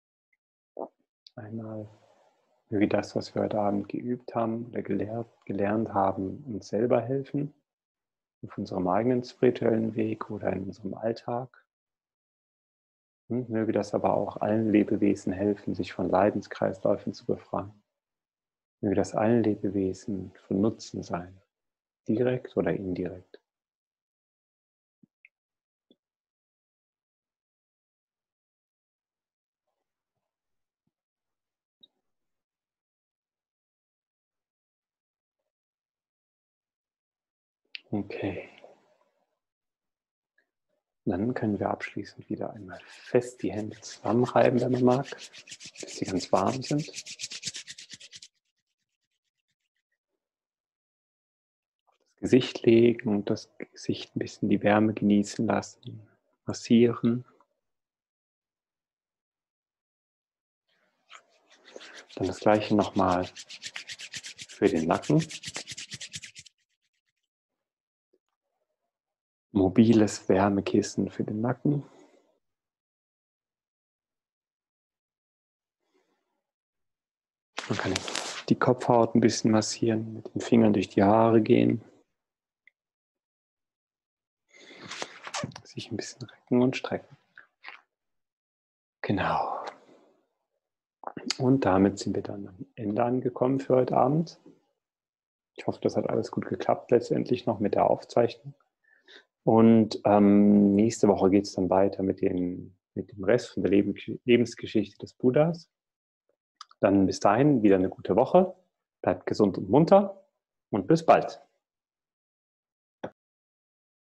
Einmal möge das, was wir heute Abend geübt haben oder gelernt haben, uns selber helfen, auf unserem eigenen spirituellen Weg oder in unserem Alltag. Und möge das aber auch allen Lebewesen helfen, sich von Leidenskreisläufen zu befreien. Möge das allen Lebewesen von Nutzen sein, direkt oder indirekt. Okay. Dann können wir abschließend wieder einmal fest die Hände zusammenreiben, wenn man mag, bis sie ganz warm sind. Auf das Gesicht legen und das Gesicht ein bisschen die Wärme genießen lassen, massieren. Dann das Gleiche nochmal für den Nacken. Mobiles Wärmekissen für den Nacken. Man kann die Kopfhaut ein bisschen massieren, mit den Fingern durch die Haare gehen. Sich ein bisschen recken und strecken. Genau. Und damit sind wir dann am Ende angekommen für heute Abend. Ich hoffe, das hat alles gut geklappt letztendlich noch mit der Aufzeichnung. Und nächste Woche geht es dann weiter mit dem Rest von der Lebensgeschichte des Buddhas. Dann bis dahin wieder eine gute Woche. Bleibt gesund und munter und bis bald.